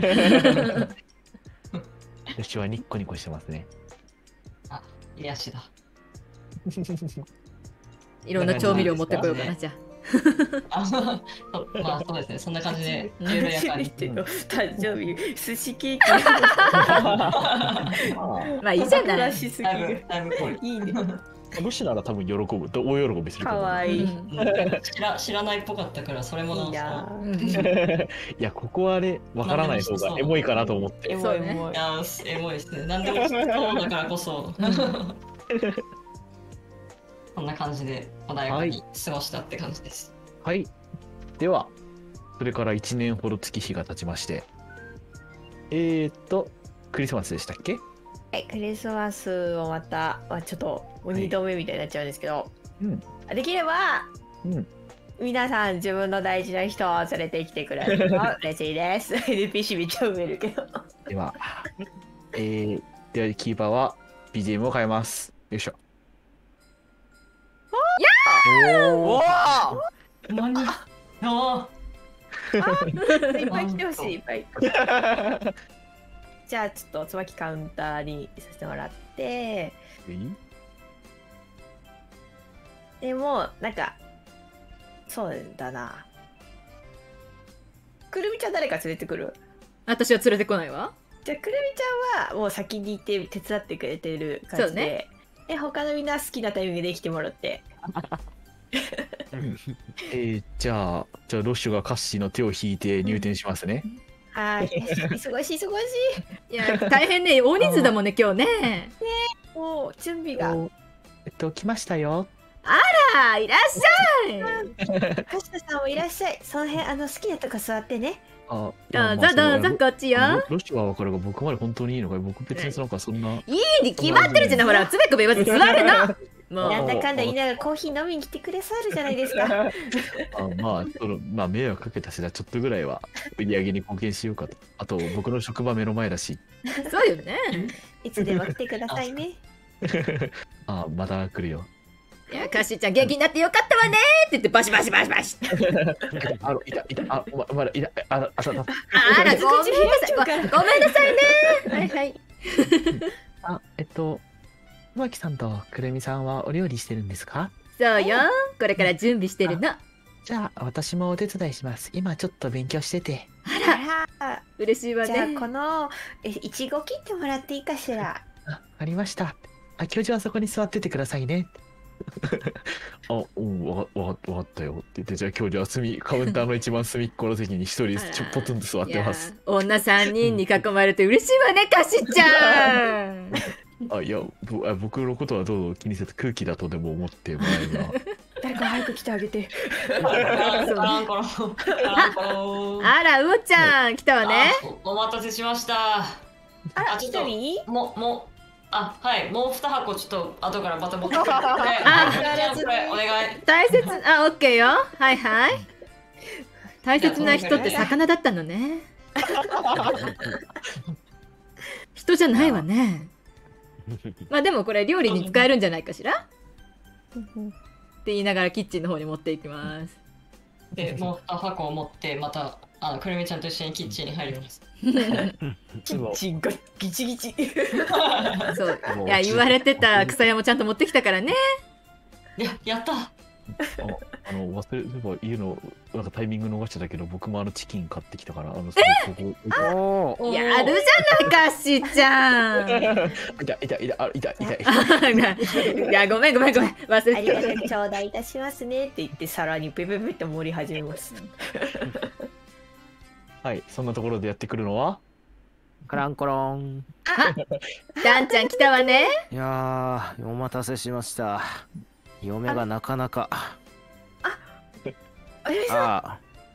S1: 私はニッコニコしてますね。
S6: 癒しだ。
S2: いろんな調味料持ってこようかな、じゃ
S6: あまあそうですね。そんな感じで緩やかに。
S5: の誕生日寿司ケーキ
S2: あ。まあいいじゃない。
S5: しす
S6: だいぶ濃い。
S5: いいね。
S1: ロシなら多分喜ぶ。大喜びすると
S5: か
S1: 思う。
S5: わいい。
S6: 知らないっぽかったからそれも
S5: いいな。
S2: うん
S1: いや、ここはね、わからない方がエモいかなと思って。
S2: そうね
S5: エモい
S6: いやエモいですね。何でも知ってそうだからこそ。こんな感じで穏やかに過ごしたって感じです。
S1: はい。では、それから1年ほど月日が経ちまして、クリスマスでしたっけ？
S5: はい、クリスマスをまた、ちょっともう2度目みたいになっちゃうんですけど、
S1: うん。
S5: できれば
S1: うん。
S5: 皆さん自分の大事な人を連れてきてくれると嬉しいです。NPC めっちゃ埋めるけど。
S1: では、ではキーパーは BGM を変えます。よいしょ。
S3: おー
S6: 何？あ
S5: いっぱい来てほしい、いっぱい。じゃあちょっと椿カウンターにさせてもらって、でもなんかそうだな。くるみちゃん誰か連れてくる？
S2: 私は連れてこないわ。
S5: じゃあくるみちゃんはもう先に行って手伝ってくれてる感じ
S2: そうね
S5: で、他のみんな好きなタイミングで来てもらって。
S1: じゃあロッシュがカッシーの手を引いて入店しますね。
S5: はい、忙しい。
S2: いや、大変ね、大人数だもんね、今日ね。
S5: もう準備が。
S1: 来ましたよ。
S2: あ、いらっしゃい。
S5: カシタさんもいらっしゃい。その辺好きなとこ座ってね。
S1: あ、
S2: どうぞどうぞ、こっちよ。
S1: ロッシュは分かるが、僕まで本当にいいのかい？僕別になんかそんな。
S2: いいに決まってるじゃない、ほら、つべこべ言わず座るの。もう
S5: なんだかんだ言いながらコーヒー飲みに来てくださるじゃないですか。
S1: まあ迷惑かけたしな、ちょっとぐらいは売り上げに貢献しようかと。あと僕の職場目の前だし。
S2: そうよね。
S5: いつでも来てくださいね。
S1: また来るよ。
S2: いや、カッシーちゃん元気になってよかったわねって言ってバシバシバシバシ。
S1: いた、まだいた、
S2: あら、ごめんなさい。ごめんなさいね。はいはい。
S1: 椿さんとくるみさんはお料理してるんですか？
S2: そうよ。これから準備してるの。
S1: じゃあ私もお手伝いします。今ちょっと勉強してて。
S5: あら、
S2: 嬉しいわ
S5: じゃあ
S2: ね。
S5: このいちご切ってもらっていいかしら。
S1: わかりました。教授はそこに座っててくださいね。わかったよって言って、じゃあ教授はカウンターの一番隅っこの席に一人ポツンと座ってます。
S2: 女3人に囲まれて嬉しいわね、カッシーちゃん。
S1: いや、僕のことはどうぞ気にせず空気だとでも思ってもらえれば。
S5: 誰か早く来てあげて。
S2: あら、うおちゃん来たわね。
S6: お待たせしました。
S5: あら、
S6: ちょっと
S5: 一人？
S6: はい、もう2箱ちょっと後からまた持ってくる。これお願い。
S2: 大切、オッケーよ。はいはい。大切な人って魚だったのね。人じゃないわね。まあでもこれ料理に使えるんじゃないかしらって言いながらキッチンの方に持っていきます。
S6: で、もう2箱を持ってまたくるみちゃんと一緒にキッチンに入ります。
S5: キッチンがギチギチ。
S2: そう。いや、言われてた草屋もちゃんと持ってきたからね。
S6: やった。
S1: 忘れれば言うのなんかタイミング逃しちゃったけど、僕もチキン買ってきたからやるじゃ
S2: ないかしちゃん。いや、ごめん忘れてた。
S5: ありがとう頂戴いたしますねって言って皿にペペペって盛り始めます。
S1: はい、そんなところでやってくるのは
S4: カランコロン。
S2: ダンちゃん来たわね。
S4: いやー、お待たせしました。嫁がなかなか。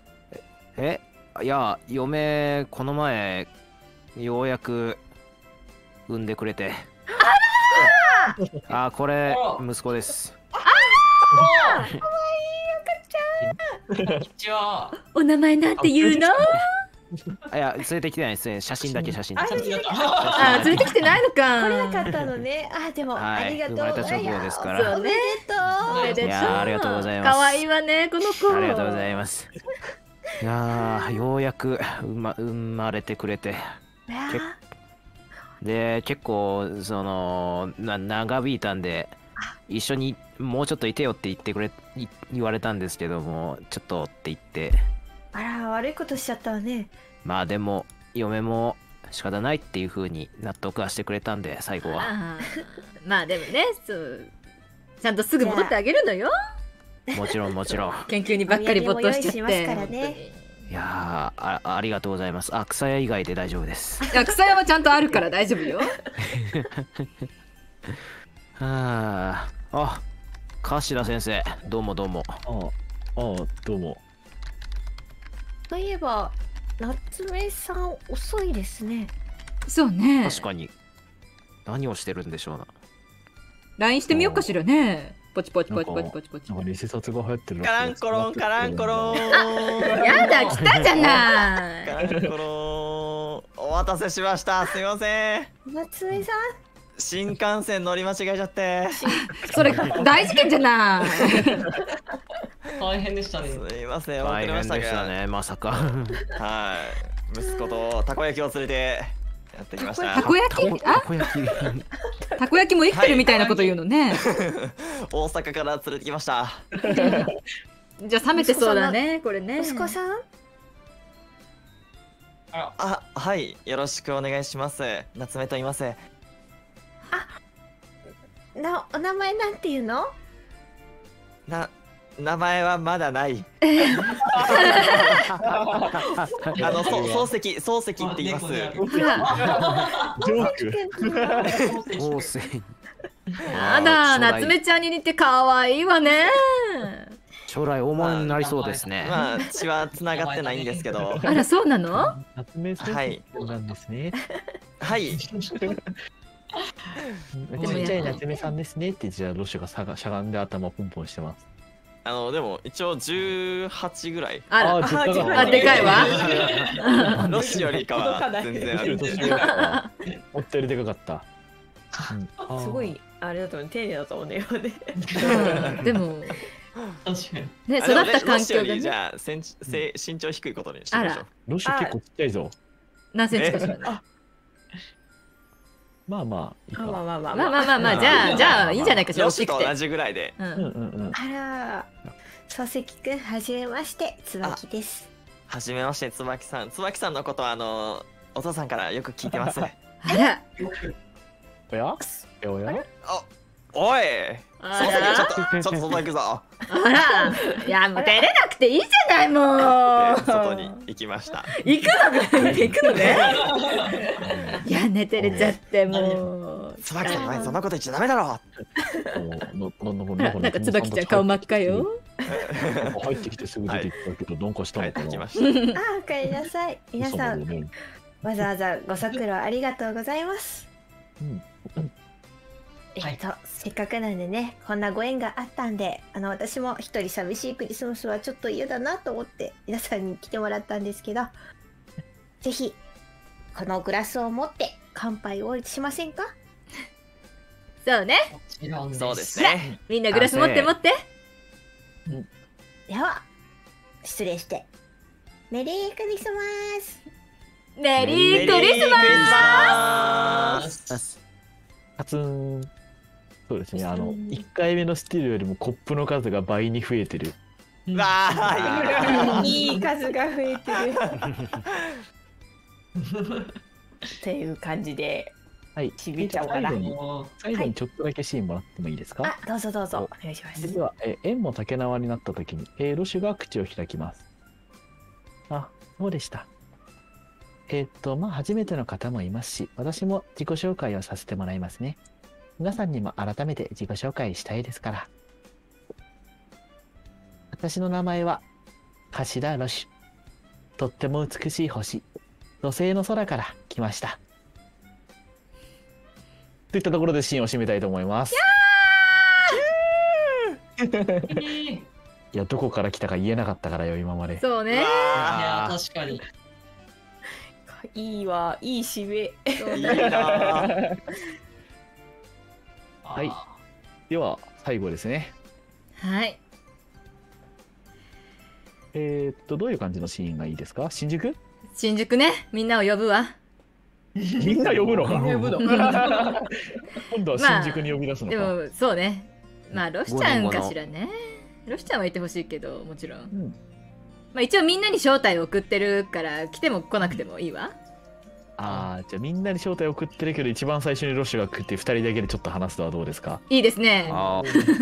S5: あ、
S4: いや、嫁この前ようやく産んでくれて。あ、これ息子です。
S6: こんにちは。
S2: お名前なんて言うの？
S4: いや、連れてきてないですね。写真だけ、写真だけ。
S2: あ、連れてきてないのか。
S5: 来れなかったのね。あ、でも、
S4: はい
S5: ありがとう。
S4: 生まれた直後ですから
S5: おめでとう。
S2: おめでとう。
S4: いやー、ありがとうございます。
S2: 可愛いわね、この子。
S4: ありがとうございます。いやー、ようやく生まれてくれて。結で、結構、長引いたんで、一緒にもうちょっといてよって言われたんですけども、ちょっとって言って。
S5: あら、悪いことしちゃったわね。
S4: まあでも、嫁も仕方ないっていう風に納得はしてくれたんで、最後は。
S2: あーまあでもね、そうちゃんとすぐ戻ってあげるのよ。
S4: もちろんもちろん。
S2: 研究にばっかり没頭しちゃっ
S5: お土産も用意し
S2: て。
S5: ますからね
S4: いやー、ありがとうございます。あ、草屋以外で大丈夫です。
S2: いや、草屋はちゃんとあるから大丈夫よ。
S4: はあ、頭先生、どうもどうも。
S1: ああ、どうも。
S5: といえば、夏目さん遅いですね。
S2: そうね。
S4: 確かに。何をしてるんでしょうな。
S2: LINE してみようかしらね。ポチポチポチポチポチポチ。
S1: なんか偽札が流行ってる
S3: カランコロンカランコロン。
S2: やだ、来たじゃない。
S3: カランコロン。お待たせしました。すいません。
S5: 夏目さん、
S3: 新幹線乗り間違えちゃって。
S2: それ大事件じゃない。
S6: 大変でしたね。
S3: すいません。遅れま
S4: 大変
S3: したが。
S4: でしたね、まさか。
S3: はい。息子とたこ焼きを連れてやってきました。
S2: たこ焼き？あ、
S4: たこ焼き。
S2: たこ焼きも生きてるみたいなこと言うのね。
S3: 大阪から連れてきました。
S2: じゃあ冷めてそうだね、これね。
S5: 息子さん、
S3: あ、はい。よろしくお願いします。夏目と言います。
S5: お名前なんていうの？
S3: 名前はまだない。漱石って言います。
S2: ほら、
S1: ジョーク。
S4: 旺盛。
S2: やだ、夏目ちゃんに似て可愛いわね。
S4: 将来大物になりそうですね。
S3: まあ血は繋がってないんですけど。
S2: あら、そうなの？
S1: 夏目先生なんですね。
S3: はい。
S1: ちっちゃい夏目さんですねってじゃあロシュがしゃがんで頭ポンポンしてます。
S3: でも一応18ぐらい。
S2: あら、
S1: あ
S2: あ、でかいわ。
S3: ロシよりかは全然ある。
S1: 思ったよりでかかった。
S7: すごいあれだと思う、丁寧だと思うんだよね。
S2: でも、
S6: 確かに。
S2: ね、育った環
S3: ロシよりじ
S2: 境がね。
S3: ゃあ身長低いことにしてみましょう。
S1: ロシュ結構ちっちゃいぞ。
S2: 何センチかしらね。
S1: まあまあいいか。
S7: まあまあまあ
S2: まあまあまあまあ、じゃあいいんじゃないかしら、
S3: ロ
S2: 大きくて。
S3: シと同じぐらいで。
S2: うん
S1: うんうんうん。
S5: あら、漱石くん、はじめまして、椿です。
S3: はじめまして椿さん。椿さんのことはお父さんからよく聞いてます。
S2: あら、
S1: おやおや
S3: おい。
S2: あ
S3: 漱石
S2: ら、
S3: ちょっと外行くぞ。
S2: あら、いやもう照れなくていいじゃないもう。
S3: 外に行きました。
S2: 行くの行くのね。いやね、照れちゃってもう。
S3: 椿さん、お前そんなこと言っちゃダメだろ。
S2: なんか椿ちゃん顔真っ赤よ。
S1: 入ってきてすぐ出てきたけど、どんかした
S3: 帰っ
S1: のかな。
S3: てきました。
S5: あ、おかえりなさい。皆さん、わざわざご足労ありがとうございます。せっかくなんでね、こんなご縁があったんで、私も一人寂しいクリスマスはちょっと嫌だなと思って皆さんに来てもらったんですけど、ぜひこのグラスを持って乾杯をしませんか？
S2: そうね。
S3: そうですね。
S2: みんなグラス持って持って。
S5: では失礼して、メリークリスマス。
S2: メリークリスマス。
S1: カツン。そうですね。1回目のスティールよりもコップの数が倍に増えてる。
S3: わあ、
S7: いい数が増えてる。という感じで、
S1: はい。
S7: ちびちゃおうかな。
S1: 最後にちょっとだけシーンもらってもいいですか？
S5: あ、どうぞどうぞ、お願いします。
S1: 実は、縁も竹縄になった時に、ロシュが口を開きます。あ、そうでした。まあ、初めての方もいますし、私も自己紹介をさせてもらいますね。皆さんにも改めて自己紹介したいですから。私の名前は、頭ロシュ。とっても美しい星、土星の空から来ました。 といったところでシーンを締めたいと思います。いや、どこから来たか言えなかったからよ、今まで。
S2: そうね。
S6: いや
S3: あ
S6: 確かに。
S7: いいわ、いい締め。
S3: ーいいなー。
S1: はいでは、最後ですね。
S2: はい。
S1: どういう感じのシーンがいいですか？新宿？
S2: 新宿ね、みんなを呼ぶわ。
S1: みんな呼ぶの？
S7: 呼ぶの
S1: 今度は新宿に呼び出すのか。
S2: でも、そうね。まあ、ロシちゃんかしらね。ロシちゃんはいてほしいけど、もちろん。
S1: うん
S2: まあ、一応みんなに招待を送ってるから、来ても来なくてもいいわ。
S1: ああ、じゃあみんなに招待送ってるけど、一番最初にロッシュが来て2人だけでちょっと話すのはどうですか？
S2: いいですね。
S4: あ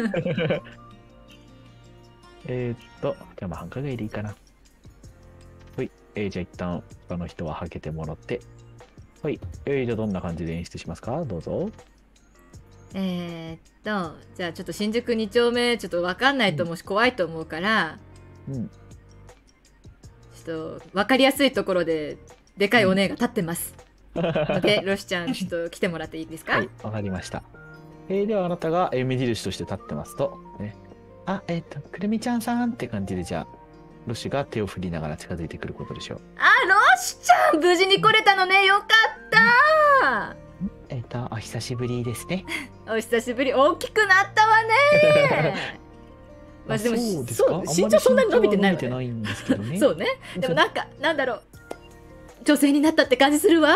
S1: じゃあまあ繁華街でいいかな。はい。じゃあ一旦他の人ははけてもらって。はい。じゃあどんな感じで演出しますか？どうぞ。
S2: じゃあちょっと新宿2丁目ちょっと分かんないと思うし、怖いと思うから
S1: うん。
S2: ちょっと分かりやすいところででかいお姉が立ってます、のでロシちゃんちょっと来てもらっていいですか？
S1: はい。わかりました。ではあなたが目印として立ってますと、ね、くるみちゃんさんって感じで、じゃあ、ロッシュが手を振りながら近づいてくることでしょう。
S2: あ、ロシちゃん無事に来れたのね。よかった
S1: お久しぶりですね。
S2: お久しぶり。大きくなったわねまあでも
S1: そうですか？
S2: そう身長そんなに伸びてないわね。
S1: あんまり身長は伸びてないんですけどね。
S2: そうね。でもなんだろう、女性になったって感じするわ。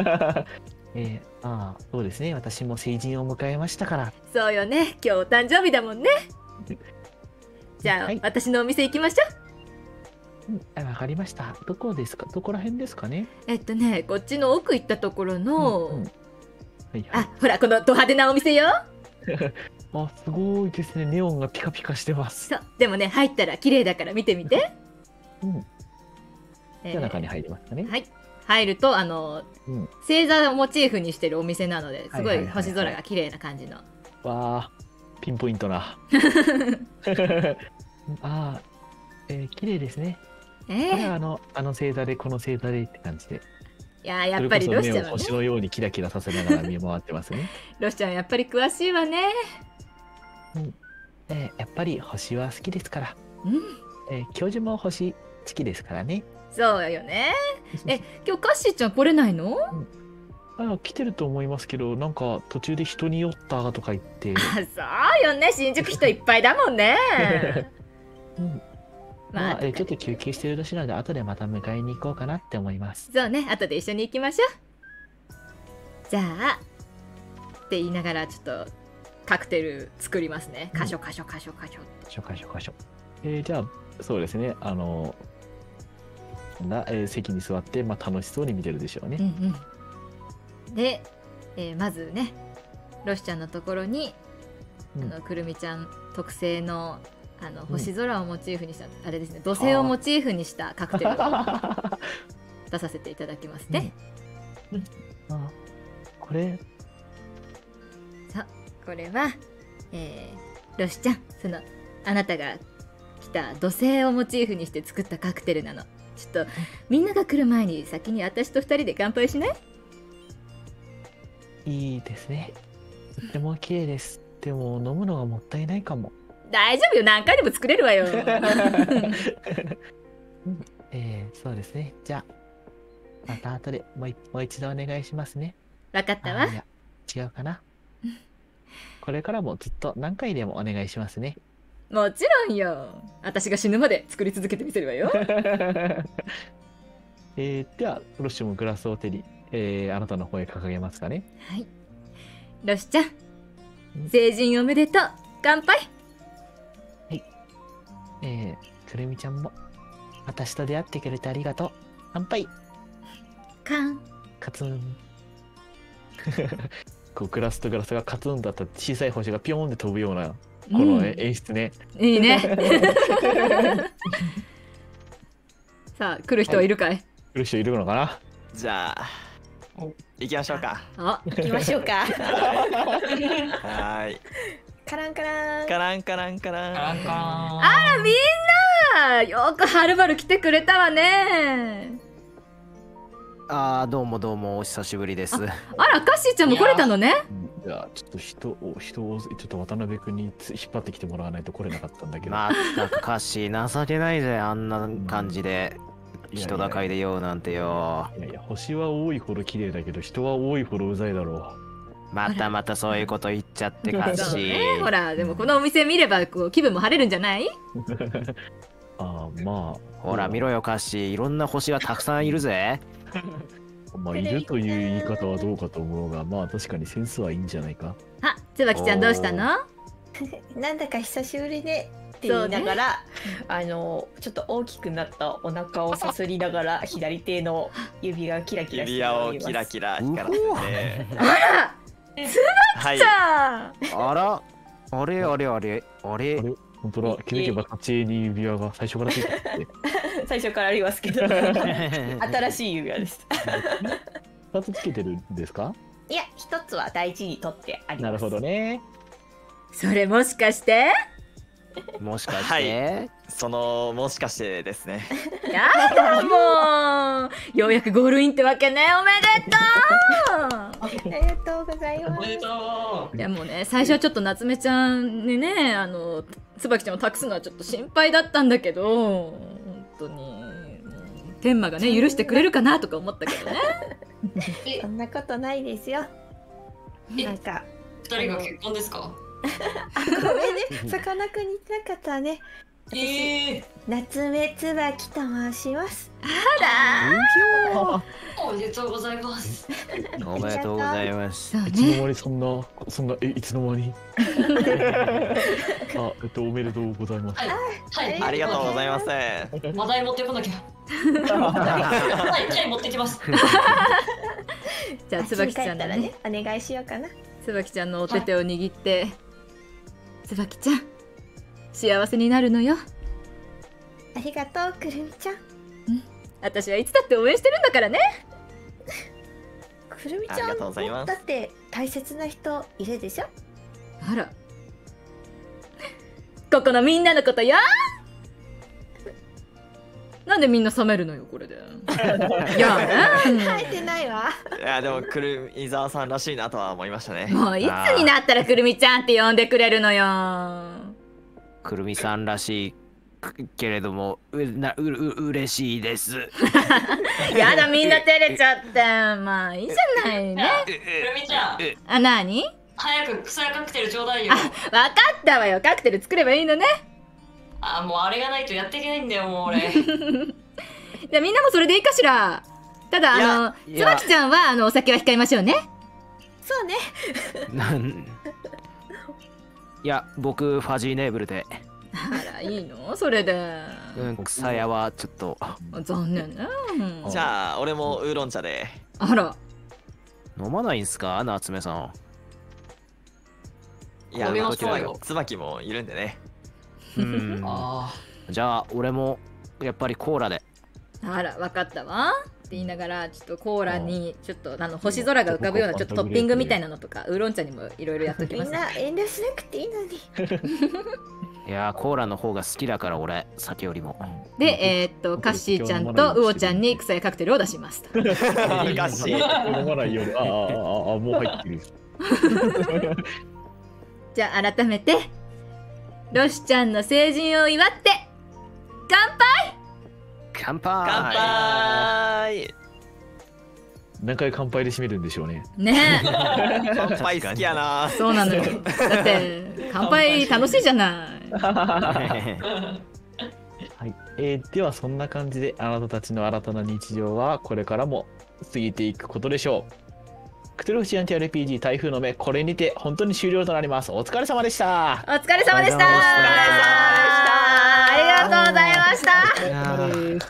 S1: そうですね。私も成人を迎えましたから。
S2: そうよね。今日お誕生日だもんね。じゃあ、
S1: はい
S2: 私のお店行きましょ
S1: わかりました。どこですか？どこら辺ですかね？
S2: う。こっちの奥行ったところの、
S1: はいはい。
S2: あ、ほらこのド派手なお店よ。
S1: すごいですね。ネオンがピカピカしてます。
S2: そう。でもね、入ったら綺麗だから見てみて。
S1: うん。
S2: えー
S1: じゃあ中に入りますかね。
S2: はい。入ると
S1: うん。
S2: 星座をモチーフにしてるお店なのですご
S1: はいはいはいはい
S2: い星空が綺麗な感じの。
S1: わあ、ピンポイントな。綺麗ですね。これはあの星座でこの星座でって感じで。
S2: いややっぱり
S1: それこそ目を
S2: ロシちゃんはね。
S1: 星のようにキラキラさせながら見回ってますね。
S2: ロシちゃんやっぱり詳しいわね。
S1: やっぱり星は好きですから。
S2: うん。
S1: 教授も星好きですからね。よ
S2: そうよね。今日カッシーちゃん来れないの？
S1: 来てると思いますけど、なんか途中で人に酔ったとか言って。
S2: あ、そうよね。新宿人いっぱいだもんね。まあ、
S1: ちょっと休憩してるらしいので、後でまた迎えに行こうかなって思います。
S2: そうね。後で一緒に行きましょう。じゃあって言いながらちょっとカクテル作りますね。カショカショカショカショ。
S1: カショカショカショ。じゃあ、そうですね。席に座って、楽しそうに見てるでしょうね。
S2: で、まずね、ロシちゃんのところに、くるみちゃん特製の星空をモチーフにした、あれですね、土星をモチーフにしたカクテルを出させていただきますね。
S1: これ
S2: さあ、これは、ロシちゃん、あなたが来た土星をモチーフにして作ったカクテルなの。ちょっとみんなが来る前に先に私と2人で乾杯しない？
S1: いいですね。とっても綺麗です。でも飲むのがもったいないかも。
S2: 大丈夫よ、何回でも作れるわよ。
S1: そうですね。じゃあ、また後でもう一度お願いしますね。
S2: 分かったわ。
S1: いや、違うかな。これからもずっと何回でもお願いしますね。
S2: もちろんよ。私が死ぬまで作り続けてみせるわよ。
S1: では、ロッシュもグラスを手に、あなたの方へ掲げますかね。
S2: はい。ロシちゃん、成人おめでとう。乾杯。
S1: くるみちゃんも、私と出会ってくれてありがとう。乾杯。カツン。こうグラスとグラスがカツンだった小さい星がピョーンで飛ぶような、この演出ね。
S2: いいね。さあ、来る人はいるかい？
S1: 来る人いるのかな？
S3: じゃあ行きましょうか。
S7: 行きましょうか。
S3: はーい。
S7: カランカラン。
S3: カランカランカラン。
S2: あら、みんなよくはるばる来てくれたわね。
S4: どうもどうもお久しぶりです。
S2: あら、カッシーちゃんも来れたのね。
S1: いや、ちょっと人をちょっと渡辺君に引っ張ってきてもらわないと来れなかったんだけど。
S4: まったくカッシー情けないぜ、あんな感じで人高いでようなんてよ。
S1: いやいや、星は多いほど綺麗だけど、人は多いほどうざいだろ
S4: またそういうこと言っちゃってカッシ
S2: そうね、
S4: ー。
S2: ほらでもこのお店見ればこう気分も晴れるんじゃない？
S1: う。ああ、ま
S4: ほら見ろよカッシー、いろんな星がたくさんいるぜ。
S1: あ、まあ、いるという言い方はどうかと思うが、まあ確かにセンスはいいんじゃないか。
S2: あ、椿ちゃんどうしたの？
S5: なんだか久しぶりねって言いながら、ちょっと大きくなったお腹をさすりながら左手の指がキラキラして
S3: 指輪を
S5: おります。
S3: キラキラ光らせて。
S2: あら、
S3: はい
S2: じ。ゃあ
S4: あら、あれ
S1: あれ本当だ、気づけば立ち絵に指輪が最初からついてて。
S5: 最初からありますけど新しい指輪です
S1: 2つつけてるんですか？
S5: いや一つは大事に取ってあります。
S1: なるほどね。
S2: それもしかして？
S4: もしかして、
S3: もしかしてですね。
S2: やだもう、ようやくゴールインってわけね。おめでと
S5: ありがとうございます。
S6: おめでと
S2: う。いやもうね、最初はちょっと夏目ちゃんにね、椿ちゃんを託すのはちょっと心配だったんだけど、本当に天馬がね許してくれるかなとか思ったけどね。
S5: そんなことないですよ。
S6: え
S5: なんか
S6: 二人が結婚ですか？
S5: ごめんね、さかなクンに言ってなかったね。夏目椿と申します。
S6: おめでとうございます。
S4: おめでとうございます。
S2: そう
S1: いつの
S2: ね。
S1: 間にそんな、いつの間に。あ、おめでとうございます。
S6: はい、
S3: ありがとうございます。
S6: 話題持ってこなきゃ。はい、チャイ持ってきます。
S2: じゃあ椿ちゃんのね、
S5: お願いしようかな。
S2: 椿ちゃんのお手手を握って、椿ちゃん幸せになるのよ。
S5: ありがとうくるみちゃん。
S2: 私はいつだって応援してるんだからね。
S5: くるみちゃん
S3: ありがとうございます
S5: だって大切な人いるでしょ。
S2: あら、ここのみんなのことよ。なんでみんな冷めるのよこれで。いやね、
S5: 生えてないわ。
S3: いやでも伊沢さんらしいなとは思いましたね。
S2: もういつになったらくるみちゃんって呼んでくれるのよ。
S4: くるみさんらしいけれども嬉しいです。
S2: やだ、みんな照れちゃって。まあいいじゃないね。
S6: くるみちゃん、
S2: あ、なに？
S6: 早く草やカクテルちょうだいよ。
S2: わかったわよ。カクテル作ればいいのね。
S6: あ、もうあれがないとやっていけないんだよ、もう俺。
S2: じゃあみんなもそれでいいかしら。ただ
S4: いや
S2: 椿ちゃんはお酒は控えましょうね。
S5: そうね。
S4: いや、僕ファジーネーブルで、
S2: あら、いいのそれで。
S4: 草屋はちょっと。
S2: 残念ね。
S3: じゃあ俺もウーロン茶で。
S2: あら、
S4: 飲まないんすか夏目さん。
S3: いや、
S6: 飲みま
S3: まあ
S6: しょうよ
S3: 椿もいるんでね。
S4: うん
S6: あ
S4: じゃあ俺もやっぱりコーラで。
S2: あら、わかったわって言いながら、ちょっとコーラにちょっっと星空が浮かぶようなちょっとトッピングみたいなのとか、ウーロン茶にもいろいろやっときますね。
S5: みんな遠慮しなくていいのに。
S4: いやーコーラの方が好きだから俺酒よりも。
S2: で、カッシーちゃんとウオちゃんに草やカクテルを出しますと。
S3: 恥ずかしい。
S1: 飲まないように。もう入ってる。
S2: じゃあ改めてロシちゃんの成人を祝って乾杯。
S4: 乾杯。
S3: 乾杯。
S1: 何回乾杯で締めるんでしょうね。
S2: ね
S3: 乾杯好きやな。
S2: そうなのよ。だって乾杯楽しいじゃない。
S1: はい、ではそんな感じであなたたちの新たな日常はこれからも過ぎていくことでしょう。クトゥルフシアンティ RPG 台風の目、これにて本当に終了となります。お疲れ様でした。
S2: お疲れ様でした。ありがとうございました。